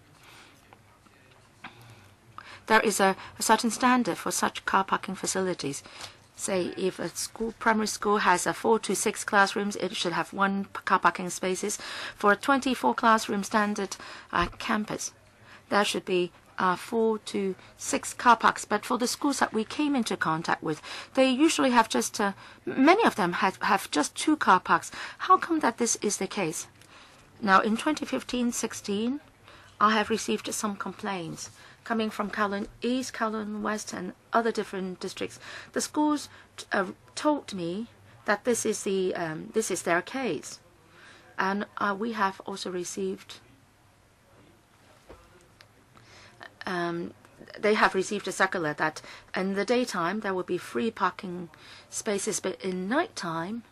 there is a, a certain standard for such car parking facilities. Say, if a school, primary school has a four to six classrooms, it should have one car parking spaces. For a twenty-four classroom standard uh, campus, there should be uh, four to six car parks. But for the schools that we came into contact with, they usually have just, uh, many of them have, have just two car parks. How come that this is the case? Now, in twenty fifteen sixteen, I have received some complaints coming from Kowloon East, Kowloon West, and other different districts. The schools uh, told me that this is the um, this is their case, and uh, we have also received. Um, they have received a circular that in the daytime there will be free parking spaces, but in nighttime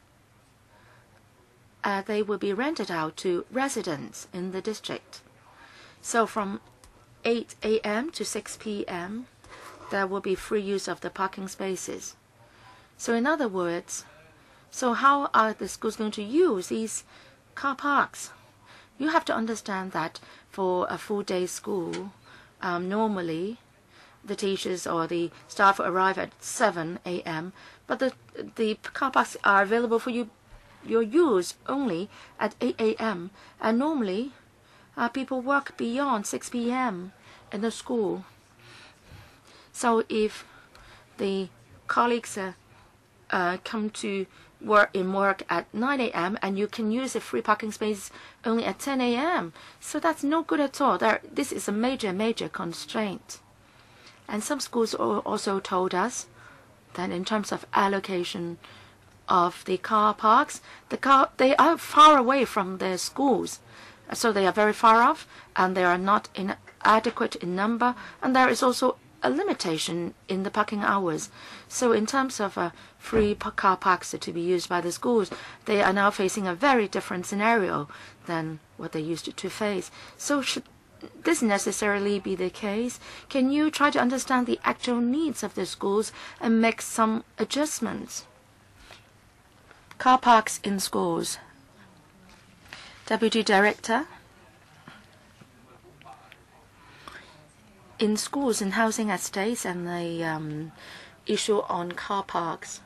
uh, they will be rented out to residents in the district. So from eight A M to six P M there will be free use of the parking spaces. So in other words, So how are the schools going to use these car parks? You have to understand that for a full-day school, um, normally the teachers or the staff arrive at seven A M but the the car parks are available for you your use only at eight A M and normally uh, people work beyond six P M in the school. So if the colleagues uh, uh, come to work in work at nine A M and you can use the free parking space only at ten A M so that's no good at all. There, this is a major major constraint. And some schools also told us that in terms of allocation of the car parks, the car they are far away from their schools, so they are very far off, and they are not inadequate in number, and there is also a limitation in the parking hours. So in terms of uh, free car parks to be used by the schools, they are now facing a very different scenario than what they used to face. So should this necessarily be the case? Can you try to understand the actual needs of the schools and make some adjustments? Car parks in schools. Deputy Director. In schools and housing estates and the um, issue on car parks.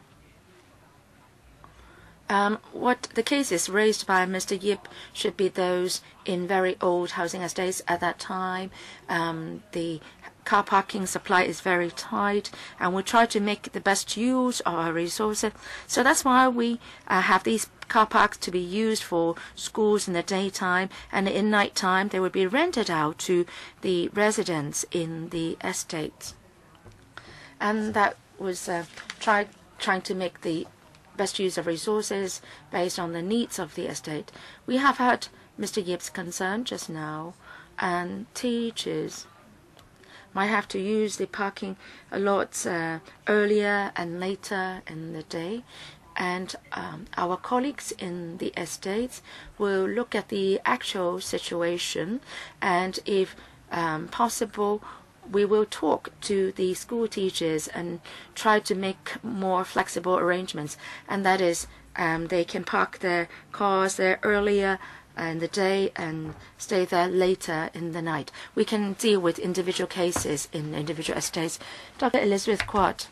Um, what the cases raised by Mister Yip should be those in very old housing estates at that time. Um, the car parking supply is very tight, and we try to make the best use of our resources. So that's why we uh, have these car parks to be used for schools in the daytime, and in night time they would be rented out to the residents in the estates. And that was uh, try, trying to make the best use of resources based on the needs of the estate. We have had Mister Yip's concern just now, and teachers might have to use the parking lots uh, earlier and later in the day. And um, our colleagues in the estates will look at the actual situation, and if um, possible, we will talk to the school teachers and try to make more flexible arrangements. And that is, um, they can park their cars there earlier in the day and stay there later in the night. We can deal with individual cases in individual estates. Doctor Elizabeth Quat.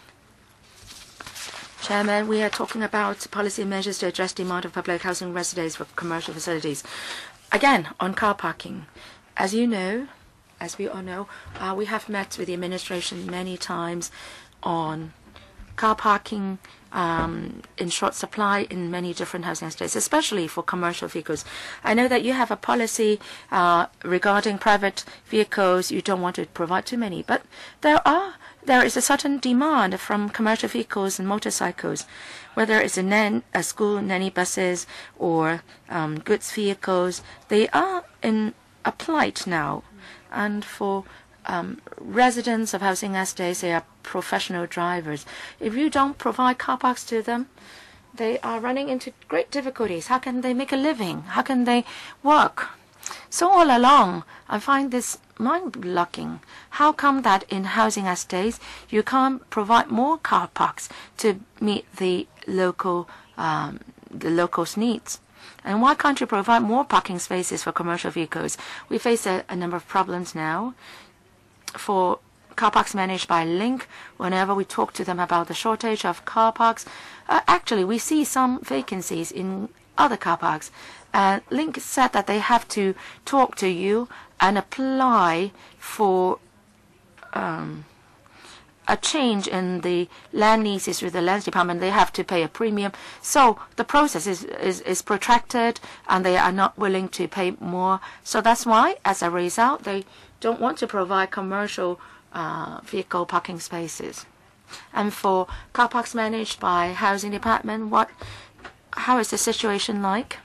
Chairman, we are talking about policy measures to address demand of public housing residents for commercial facilities. Again, on car parking. As you know, as we all know, uh, we have met with the administration many times on car parking um, in short supply in many different housing estates, especially for commercial vehicles. I know that you have a policy uh, regarding private vehicles. You don't want to provide too many, but there are there is a certain demand from commercial vehicles and motorcycles, whether it's a, nan a school nanny buses or um, goods vehicles. They are in a plight now, and for Um, residents of housing estates, they are professional drivers. If you don't provide car parks to them, they are running into great difficulties. How can they make a living? How can they work? So all along, I find this mind-blowing. How come that in housing estates you can't provide more car parks to meet the local um, the locals' needs? And why can't you provide more parking spaces for commercial vehicles? We face a, a number of problems now. For car parks managed by Link, whenever we talk to them about the shortage of car parks, uh, actually we see some vacancies in other car parks. And uh, Link said that they have to talk to you and apply for um, a change in the land leases with the lands department. They have to pay a premium. So the process is, is, is protracted, and they are not willing to pay more. So that's why, as a result, they don't want to provide commercial uh, vehicle parking spaces. And for car parks managed by housing department, what, how is the situation like?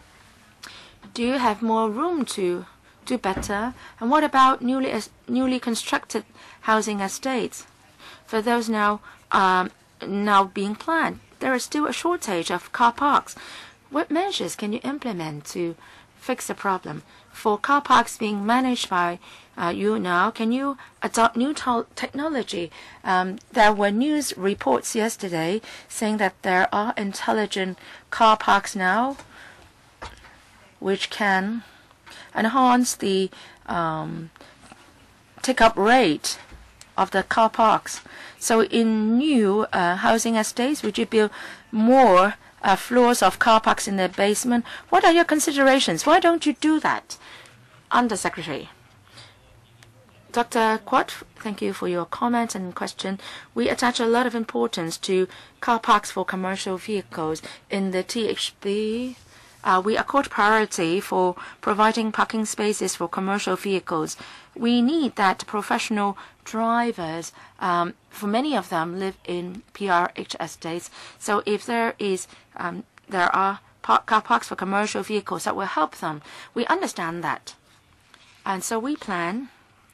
Do you have more room to do better? And what about newly newly constructed housing estates? For those now um, now being planned, there is still a shortage of car parks. What measures can you implement to fix the problem? for car parks being managed by uh, you now, can you adopt new technology? Um, there were news reports yesterday saying that there are intelligent car parks now which can enhance the um, take-up rate of the car parks. So in new uh, housing estates, would you build more uh, floors of car parks in the basement? What are your considerations? Why don't you do that? Undersecretary. Doctor Quat, thank you for your comment and question. We attach a lot of importance to car parks for commercial vehicles. In the T H B, uh, we accord priority for providing parking spaces for commercial vehicles. We need that professional drivers, um, for many of them, live in P R H estates. So if there is, um, there are park, car parks for commercial vehicles that will help them. We understand that. And so we plan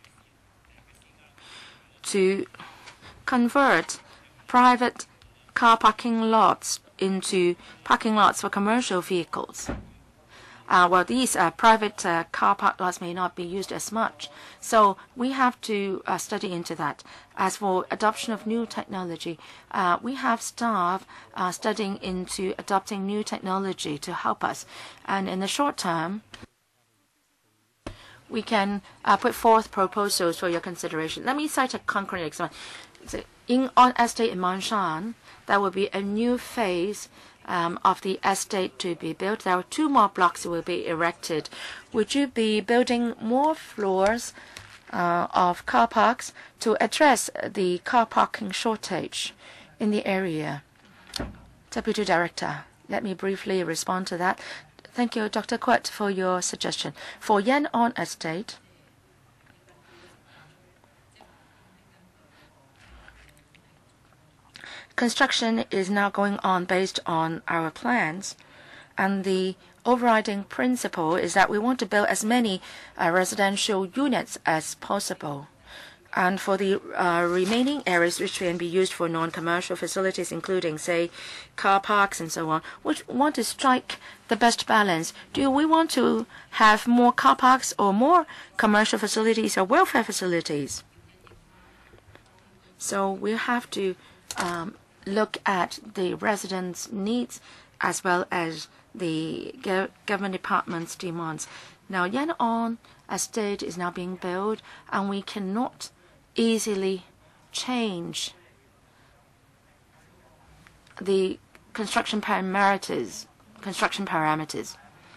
to convert private car parking lots into parking lots for commercial vehicles. Uh, well, these uh, private uh, car park lots may not be used as much. So we have to uh, study into that. As for adoption of new technology, uh, we have staff uh, studying into adopting new technology to help us. And in the short term, we can uh, put forth proposals for your consideration. Let me cite a concrete example. In on estate in Manshan, there will be a new phase um, of the estate to be built. There are two more blocks that will be erected. Would you be building more floors uh, of car parks to address the car parking shortage in the area? Deputy Director, let me briefly respond to that. Thank you, Doctor Quat, for your suggestion. For Yan-on Estate, construction is now going on based on our plans, and the overriding principle is that we want to build as many uh, residential units as possible. And for the uh, remaining areas which can be used for non-commercial facilities, including, say, car parks and so on, we want to strike the best balance. Do we want to have more car parks or more commercial facilities or welfare facilities? So we have to um, look at the residents' needs as well as the go government department's demands. Now, Yan-on Estate is now being built, and we cannot easily change the construction parameters. Construction parameters.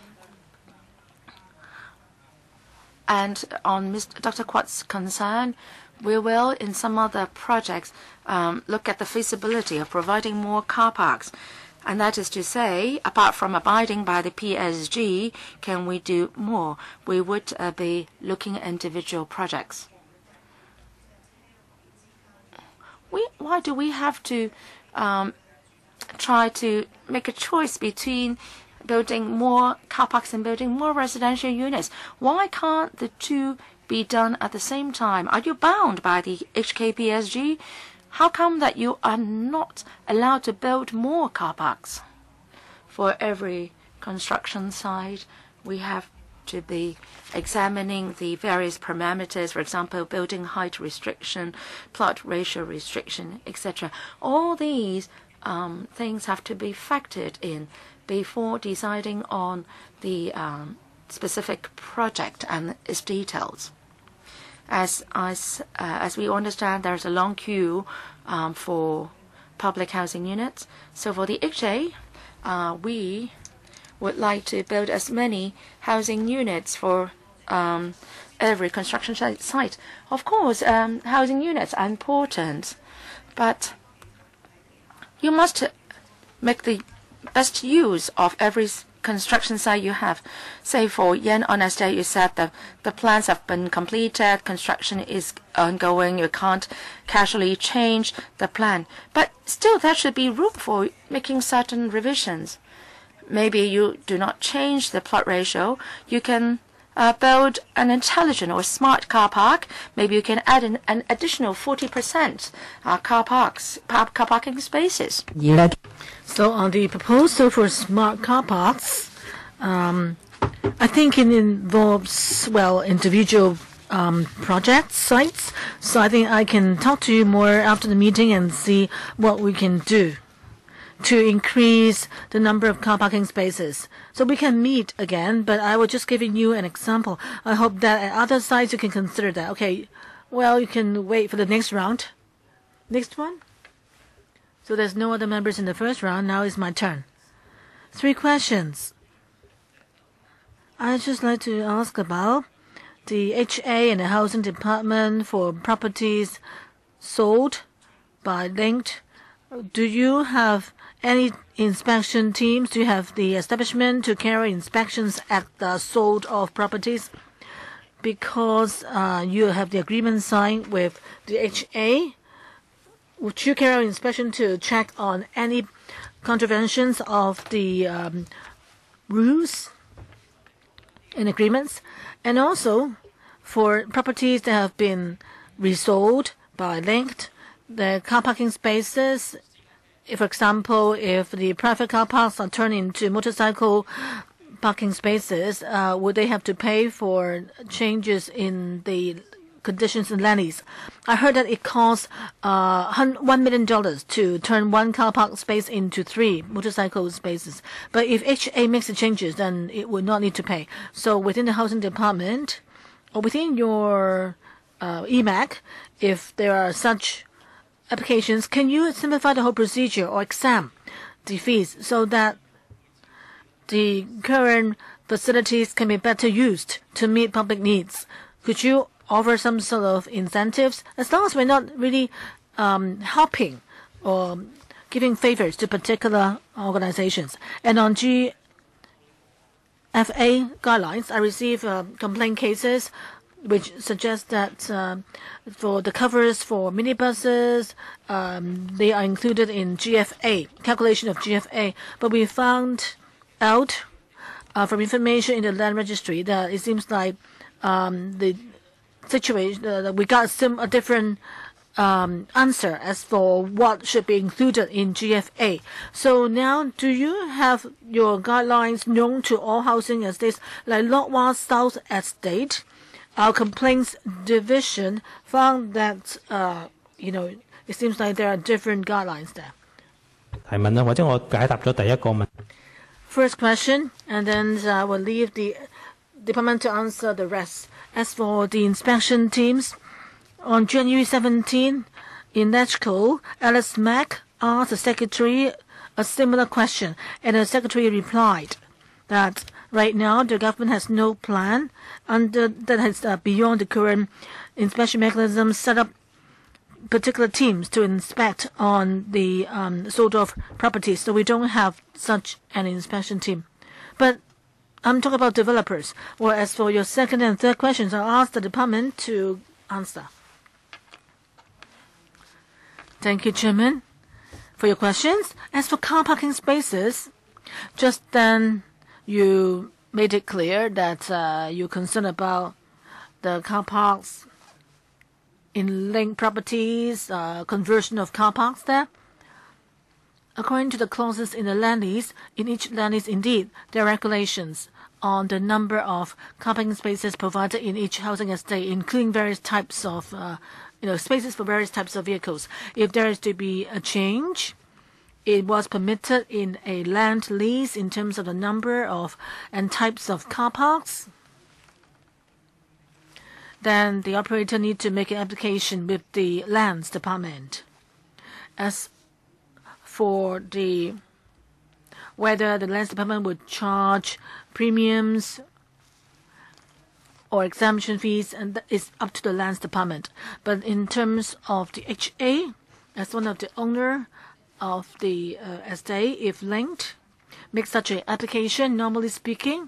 And on Mister Doctor Quat's concern, we will, in some other projects, um, look at the feasibility of providing more car parks. And that is to say, apart from abiding by the P S G, can we do more? We would uh, be looking at individual projects. We, why do we have to um, try to make a choice between building more car parks and building more residential units? Why can't the two be done at the same time? Are you bound by the H K P S G? How come that you are not allowed to build more car parks? For every construction site, we have to be examining the various parameters, for example, building height restriction, plot ratio restriction, et cetera. All these um, things have to be factored in before deciding on the um, specific project and its details. As, as, uh, as we understand, there's a long queue um, for public housing units. So for the H A, uh, we would like to build as many housing units for um, every construction site. Of course, um, housing units are important, but you must make the best use of every construction site you have. Say for Yan-on Estate, you said that the plans have been completed, construction is ongoing, you can't casually change the plan. But still, there should be room for making certain revisions. Maybe you do not change the plot ratio. You can uh, build an intelligent or smart car park. Maybe you can add an, an additional forty percent uh, car parks, car parking spaces. Yeah. So on the proposal for smart car parks, um, I think it involves, well, individual um, projects, sites. So I think I can talk to you more after the meeting and see what we can do to increase the number of car parking spaces. So we can meet again, but I was just giving you an example. I hope that at other sites you can consider that. Okay, well, you can wait for the next round. Next one. So there's no other members in the first round. Now it's my turn. Three questions. I'd just like to ask about the H A and the housing department for properties sold by linked. Do you have any inspection teams? Do you have the establishment to carry inspections at the sold off properties? Because uh, you have the agreement signed with the H A, would you carry out inspection to check on any contraventions of the um, rules and agreements? And also, for properties that have been resold by linked, the car parking spaces, if, for example, if the private car parks are turned into motorcycle parking spaces, uh, would they have to pay for changes in the conditions and land lease? I heard that it costs uh, one million dollars to turn one car park space into three motorcycle spaces. But if H A makes the changes, then it would not need to pay. So within the housing department, or within your uh, E M A C, if there are such applications, can you simplify the whole procedure or exempt the fees so that the current facilities can be better used to meet public needs? Could you offer some sort of incentives, as long as we're not really um, helping or giving favors to particular organizations? And on G F A guidelines, I receive uh, complaint cases which suggest that uh, for the covers for minibuses, um, they are included in G F A, calculation of G F A. But we found out uh, from information in the land registry that it seems like um, the situation, uh, we got some a different um, answer as for what should be included in G F A. So now, do you have your guidelines known to all housing estates, like Lot one South Estate? Our complaints division found that uh, you know, it seems like there are different guidelines there. 提問啦，或者我解答咗第一個問。 First question, and then I uh, will leave the department to answer the rest. As for the inspection teams, on January seventeenth, in electrical, Alice Mack asked the secretary a similar question, and the secretary replied that right now the government has no plan under that is uh, beyond the current inspection mechanism, set up particular teams to inspect on the um, sold-off properties. So we don't have such an inspection team. But I'm talking about developers. Well, as for your second and third questions, I'll ask the department to answer. Thank you, Chairman, for your questions. As for car parking spaces, just then you made it clear that uh, you're concerned about the car parks in linked properties, uh, conversion of car parks there. According to the clauses in the land lease, in each land lease, indeed, there are regulations on the number of car parking spaces provided in each housing estate, including various types of, uh, you know, spaces for various types of vehicles. If there is to be a change, it was permitted in a land lease in terms of the number of and types of car parks. Then the operator need to make an application with the lands department. As for the whether the lands department would charge premiums or exemption fees, and that is up to the lands department. But in terms of the H A, as one of the owner of the uh, estate, if linked, make such an application, normally speaking,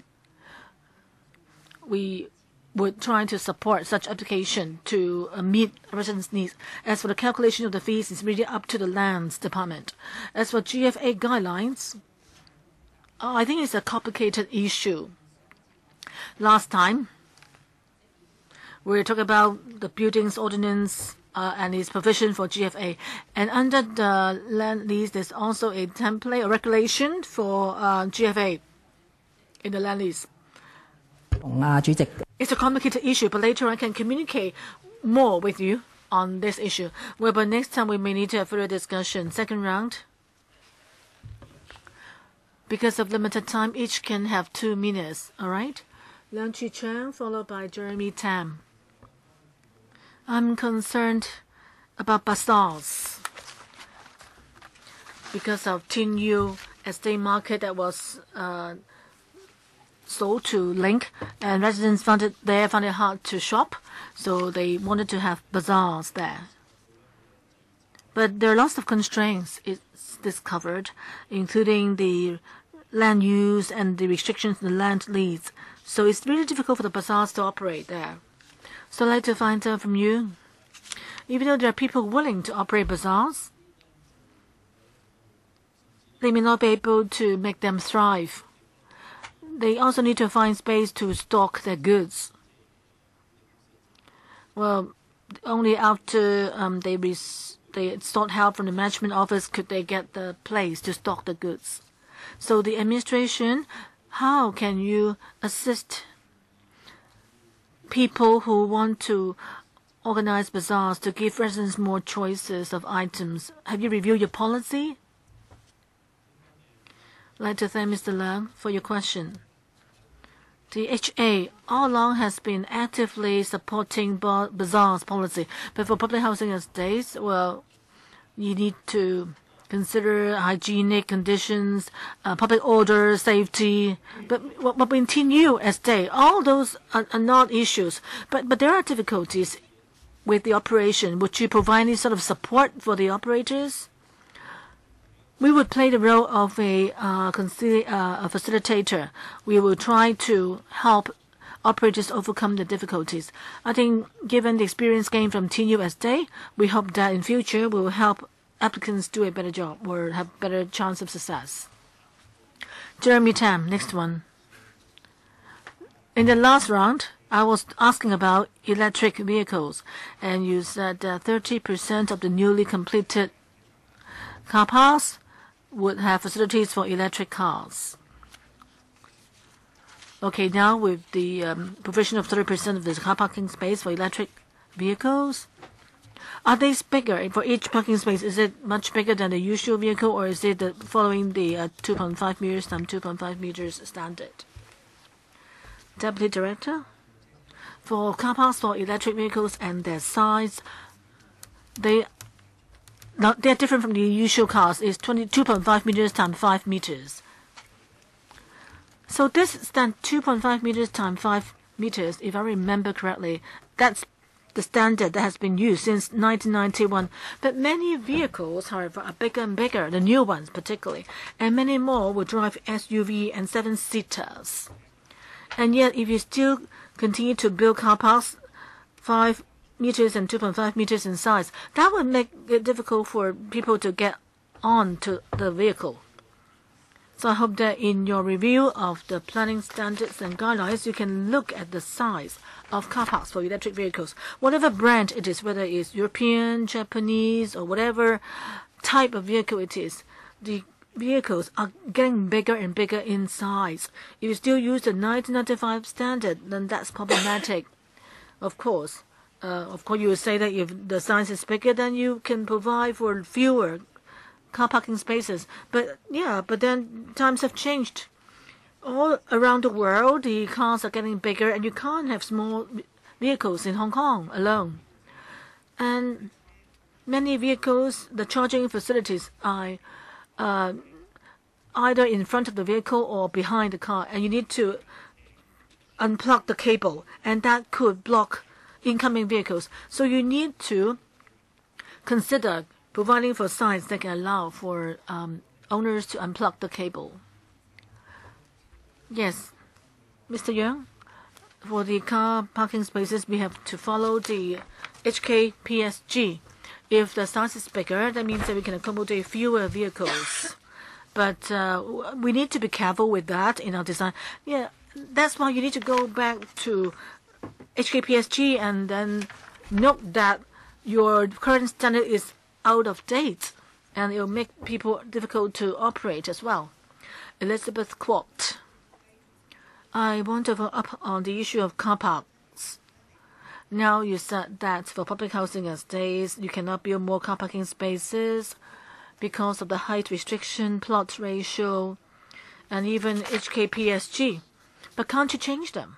we would try to support such application to uh, meet residents' needs. As for the calculation of the fees, it's really up to the lands department. As for G F A guidelines, oh, I think it's a complicated issue. Last time, we were talking about the buildings ordinance uh, and its provision for G F A. And under the land lease, there's also a template or regulation for uh, G F A in the land lease. It's a complicated issue, but later I can communicate more with you on this issue. Well, but next time we may need to have further discussion. Second round. Because of limited time, each can have two minutes. All right? Leung Chi Chang, followed by Jeremy Tam. I'm concerned about bazaars because of Tin Yu estate market that was uh, sold to Link, and residents found it there found it hard to shop, so they wanted to have bazaars there. But there are lots of constraints it's discovered, including the land use and the restrictions in the land lease. So it's really difficult for the bazaars to operate there. So I'd like to find out from you, even though there are people willing to operate bazaars, they may not be able to make them thrive. They also need to find space to stock their goods. Well, only after um, they res they sought help from the management office could they get the place to stock the goods. So the administration, how can you assist people who want to organize bazaars to give residents more choices of items? Have you reviewed your policy? I'd like to thank Mister Leung for your question. The H A all along has been actively supporting bazaars policy, but for public housing estates, well, you need to consider hygienic conditions, uh, public order, safety. But what in Tin Yu estate, all those are, are not issues. But but there are difficulties with the operation. Would you provide any sort of support for the operators? We would play the role of a, uh, uh, a facilitator. We will try to help operators overcome the difficulties. I think given the experience gained from Tin Yu Estate, we hope that in future we will help applicants do a better job or have better chance of success. Jeremy Tam, next one. In the last round, I was asking about electric vehicles, and you said that thirty percent of the newly completed car parks would have facilities for electric cars. Okay, now with the um, provision of thirty percent of the car parking space for electric vehicles, are they bigger for each parking space? Is it much bigger than the usual vehicle, or is it the, following the uh, two point five meters times two point five meters standard? Deputy Director, for car parks for electric vehicles and their size, they Now, they're different from the usual cars. It's twenty-two point five meters times five meters. So this stand two point five meters times five meters, if I remember correctly, that's the standard that has been used since nineteen ninety-one. But many vehicles, however, are bigger and bigger, the new ones particularly, and many more will drive S U V and seven-seaters. And yet, if you still continue to build car parks, five meters and two point five meters in size, that would make it difficult for people to get on to the vehicle. So I hope that in your review of the planning standards and guidelines, you can look at the size of car parks for electric vehicles. Whatever brand it is, whether it's European, Japanese, or whatever type of vehicle it is, the vehicles are getting bigger and bigger in size. If you still use the nineteen ninety-five standard, then that's problematic. Of course. Uh, of course, you would say that if the size is bigger, then you can provide for fewer car parking spaces. But yeah, but then times have changed. All around the world, the cars are getting bigger, and you can't have small vehicles in Hong Kong alone. And many vehicles, the charging facilities are uh, either in front of the vehicle or behind the car, and you need to unplug the cable, and that could block incoming vehicles. So you need to consider providing for signs that can allow for um, owners to unplug the cable. Yes, Mister Young, for the car parking spaces, we have to follow the H K P S G. If the size is bigger, that means that we can accommodate fewer vehicles. But uh, we need to be careful with that in our design. Yeah, that's why you need to go back to H K P S G and then note that your current standard is out of date, and it will make people difficult to operate as well. Elizabeth Quat, I want to follow up on the issue of car parks. Now you said that for public housing estates, you cannot build more car parking spaces because of the height restriction, plot ratio, and even H K P S G. But can't you change them?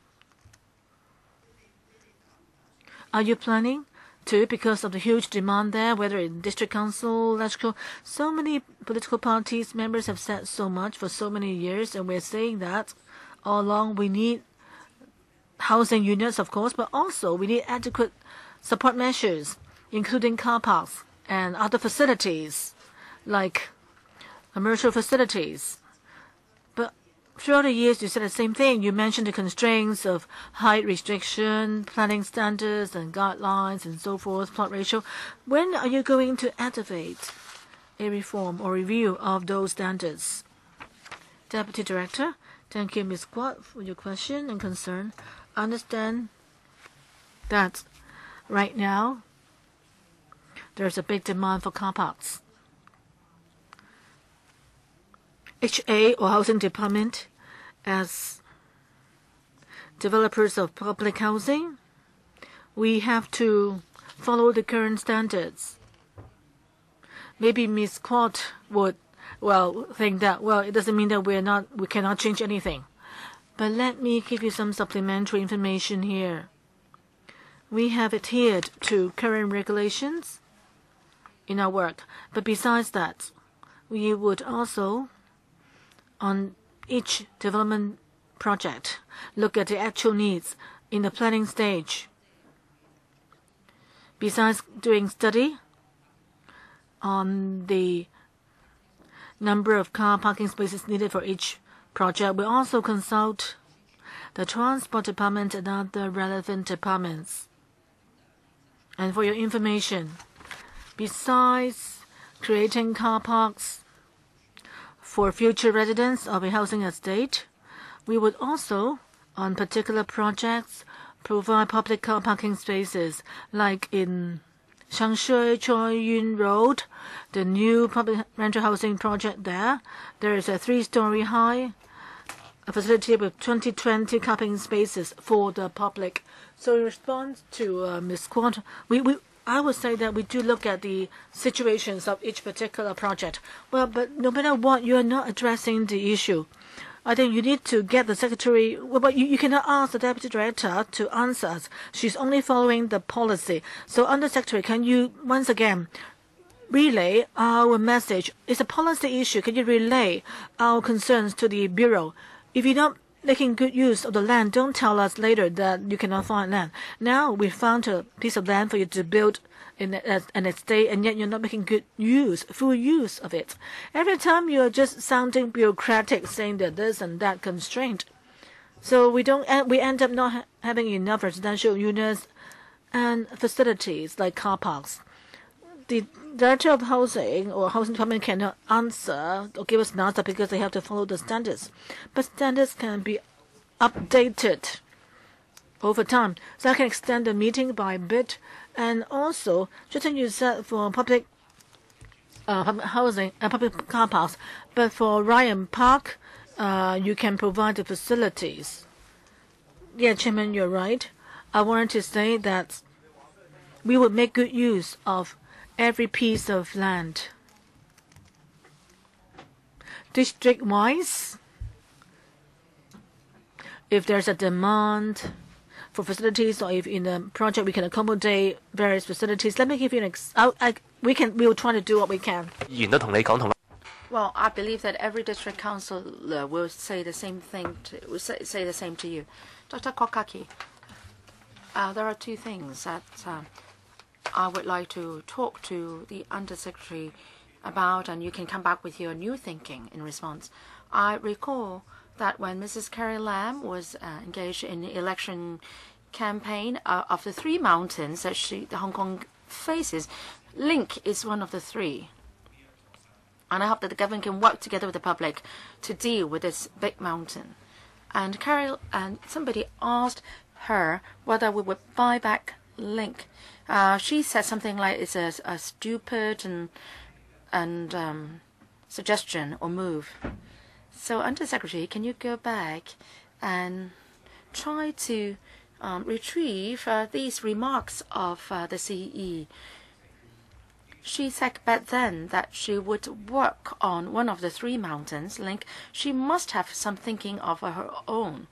Are you planning to, because of the huge demand there, whether in district council, electrical, so many political parties, members have said so much for so many years, and we're saying that all along we need housing units, of course, but also we need adequate support measures, including car parks and other facilities, like commercial facilities. But throughout the years, you said the same thing. You mentioned the constraints of height restriction, planning standards and guidelines and so forth, plot ratio. When are you going to activate a reform or review of those standards? Deputy Director, thank you, Miz Kwok, for your question and concern. I understand that right now there's a big demand for car parks. H A or Housing Department, as developers of public housing, we have to follow the current standards. Maybe Miz Kwok would, well, think that, well, it doesn't mean that we're not, we cannot change anything. But let me give you some supplementary information here. We have adhered to current regulations in our work. But besides that, we would also, on each development project, look at the actual needs in the planning stage. Besides doing study on the number of car parking spaces needed for each project, we also consult the Transport Department and other relevant departments. And for your information, besides creating car parks for future residents of a housing estate, we would also, on particular projects, provide public car parking spaces, like in Changshui Choi Yun Road, the new public rental housing project there. There is a three-story high a facility with twenty twenty car parking spaces for the public. So in response to uh, Miz Kwok, we, we I would say that we do look at the situations of each particular project. Well, but no matter what, you are not addressing the issue. I think you need to get the secretary. Well, but you, you cannot ask the deputy director to answer us. She's only following the policy. So, under secretary, can you once again relay our message? It's a policy issue. Can you relay our concerns to the bureau? If you're not making good use of the land, don't tell us later that you cannot find land. Now we found a piece of land for you to build in an estate, and yet you're not making good use, full use of it. Every time you're just sounding bureaucratic, saying that this and that constraint. So we don't, we end up not ha having enough residential units and facilities like car parks. The Director of Housing or Housing Department cannot answer or give us an answer because they have to follow the standards. But standards can be updated over time. So I can extend the meeting by a bit. And also, just as you said, for public, uh, public housing and uh, public car parks, but for Ryan Park, uh, you can provide the facilities. Yeah, Chairman, you're right. I wanted to say that we would make good use of every piece of land. District-wise, if there's a demand for facilities, or if in a project we can accommodate various facilities, let me give you an ex I, I, we can we will try to do what we can. Well, I believe that every district councillor will say the same thing. To, will say, say the same to you, Doctor Kokaki. Uh, there are two things that uh, I would like to talk to the Undersecretary about, and you can come back with your new thinking in response. I recall that when Missus Carrie Lam was uh, engaged in the election campaign uh, of the three mountains that she, the Hong Kong faces, Link is one of the three. And I hope that the government can work together with the public to deal with this big mountain. And Carrie, and somebody asked her whether we would buy back Link. Uh, she said something like it's a, a stupid and and um, suggestion or move. So, Undersecretary, can you go back and try to um, retrieve uh, these remarks of uh, the C E. She said back then that she would work on one of the three mountains link. She must have some thinking of her own.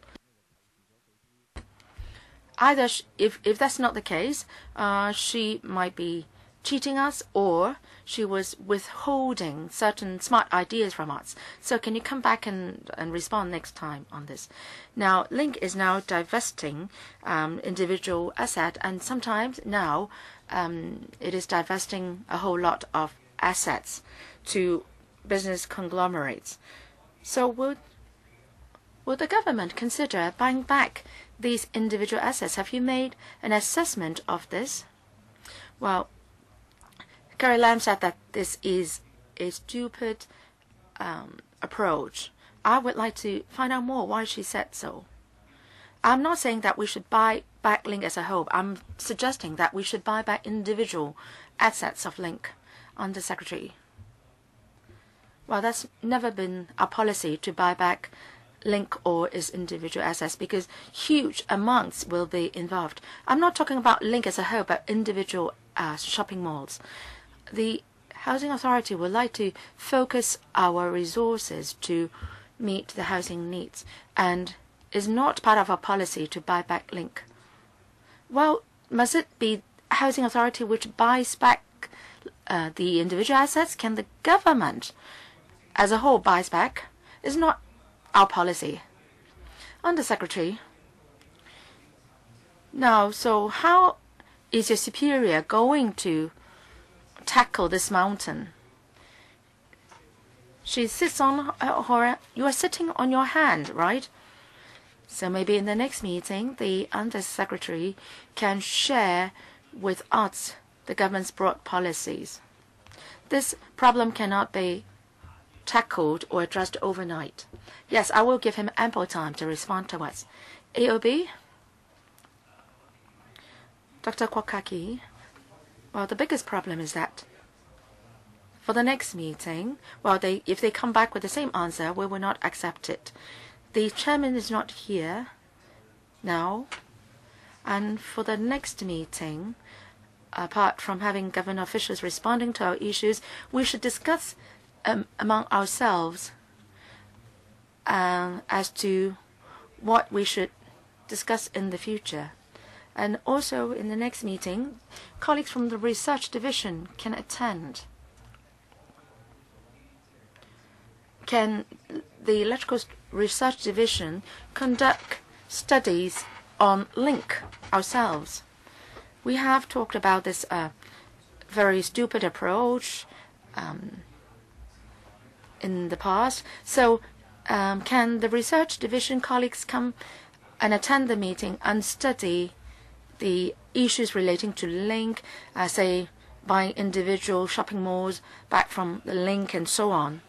Either sh if, if that's not the case, uh, she might be cheating us, or she was withholding certain smart ideas from us. So can you come back and, and respond next time on this? Now, Link is now divesting um, individual asset, and sometimes now um, it is divesting a whole lot of assets to business conglomerates. So would, would the government consider buying back these individual assets? Have you made an assessment of this? Well, Carrie Lam said that this is a stupid um, approach. I would like to find out more why she said so. I'm not saying that we should buy back Link as a whole. I'm suggesting that we should buy back individual assets of Link. Under Secretary. Well, that's never been our policy to buy back Link or its individual assets, because huge amounts will be involved. I'm not talking about Link as a whole, but individual uh, shopping malls. The Housing Authority would like to focus our resources to meet the housing needs, and is not part of our policy to buy back Link. Well, must it be Housing Authority which buys back uh, the individual assets? Can the government as a whole buys back? It's not our policy. Under Secretary. Now, so how is your superior going to tackle this mountain? She sits on her, you are sitting on your hand, right? So maybe in the next meeting, the Under Secretary can share with us the government's broad policies. This problem cannot be tackled or addressed overnight. Yes, I will give him ample time to respond to us. A O B? Doctor Kwokaki? Well, the biggest problem is that for the next meeting, well, they, if they come back with the same answer, we will not accept it. The chairman is not here now, and for the next meeting, apart from having government officials responding to our issues, we should discuss um, among ourselves um, as to what we should discuss in the future. And also in the next meeting, colleagues from the research division can attend. Can the electrical research division conduct studies on Link ourselves? We have talked about this uh, very stupid approach um, in the past. So um, can the research division colleagues come and attend the meeting and study the issues relating to Link, uh, say buying individual shopping malls back from the Link and so on?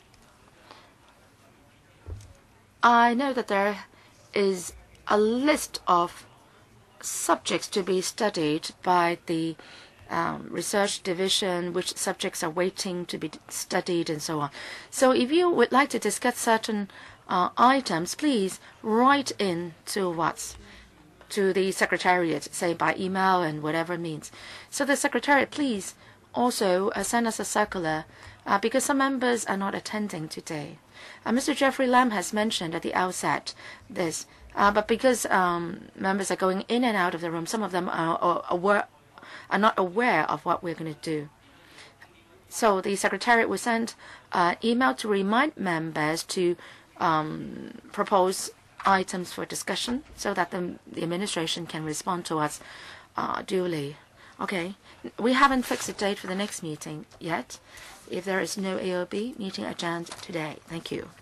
I know that there is a list of subjects to be studied by the um, research division, which subjects are waiting to be studied and so on. So if you would like to discuss certain uh, items, please write in to us, to the Secretariat, say by email and whatever means. So the Secretariat, please also uh, send us a circular, uh, because some members are not attending today. Uh, Mister Jeffrey Lam has mentioned at the outset this, uh, but because um, members are going in and out of the room, some of them are, are, aware, are not aware of what we're going to do. So the Secretariat will send an email to remind members to um, propose items for discussion so that the, the administration can respond to us uh, duly. Okay, we haven't fixed a date for the next meeting yet. If there is no A O B, meeting adjourned today. Thank you.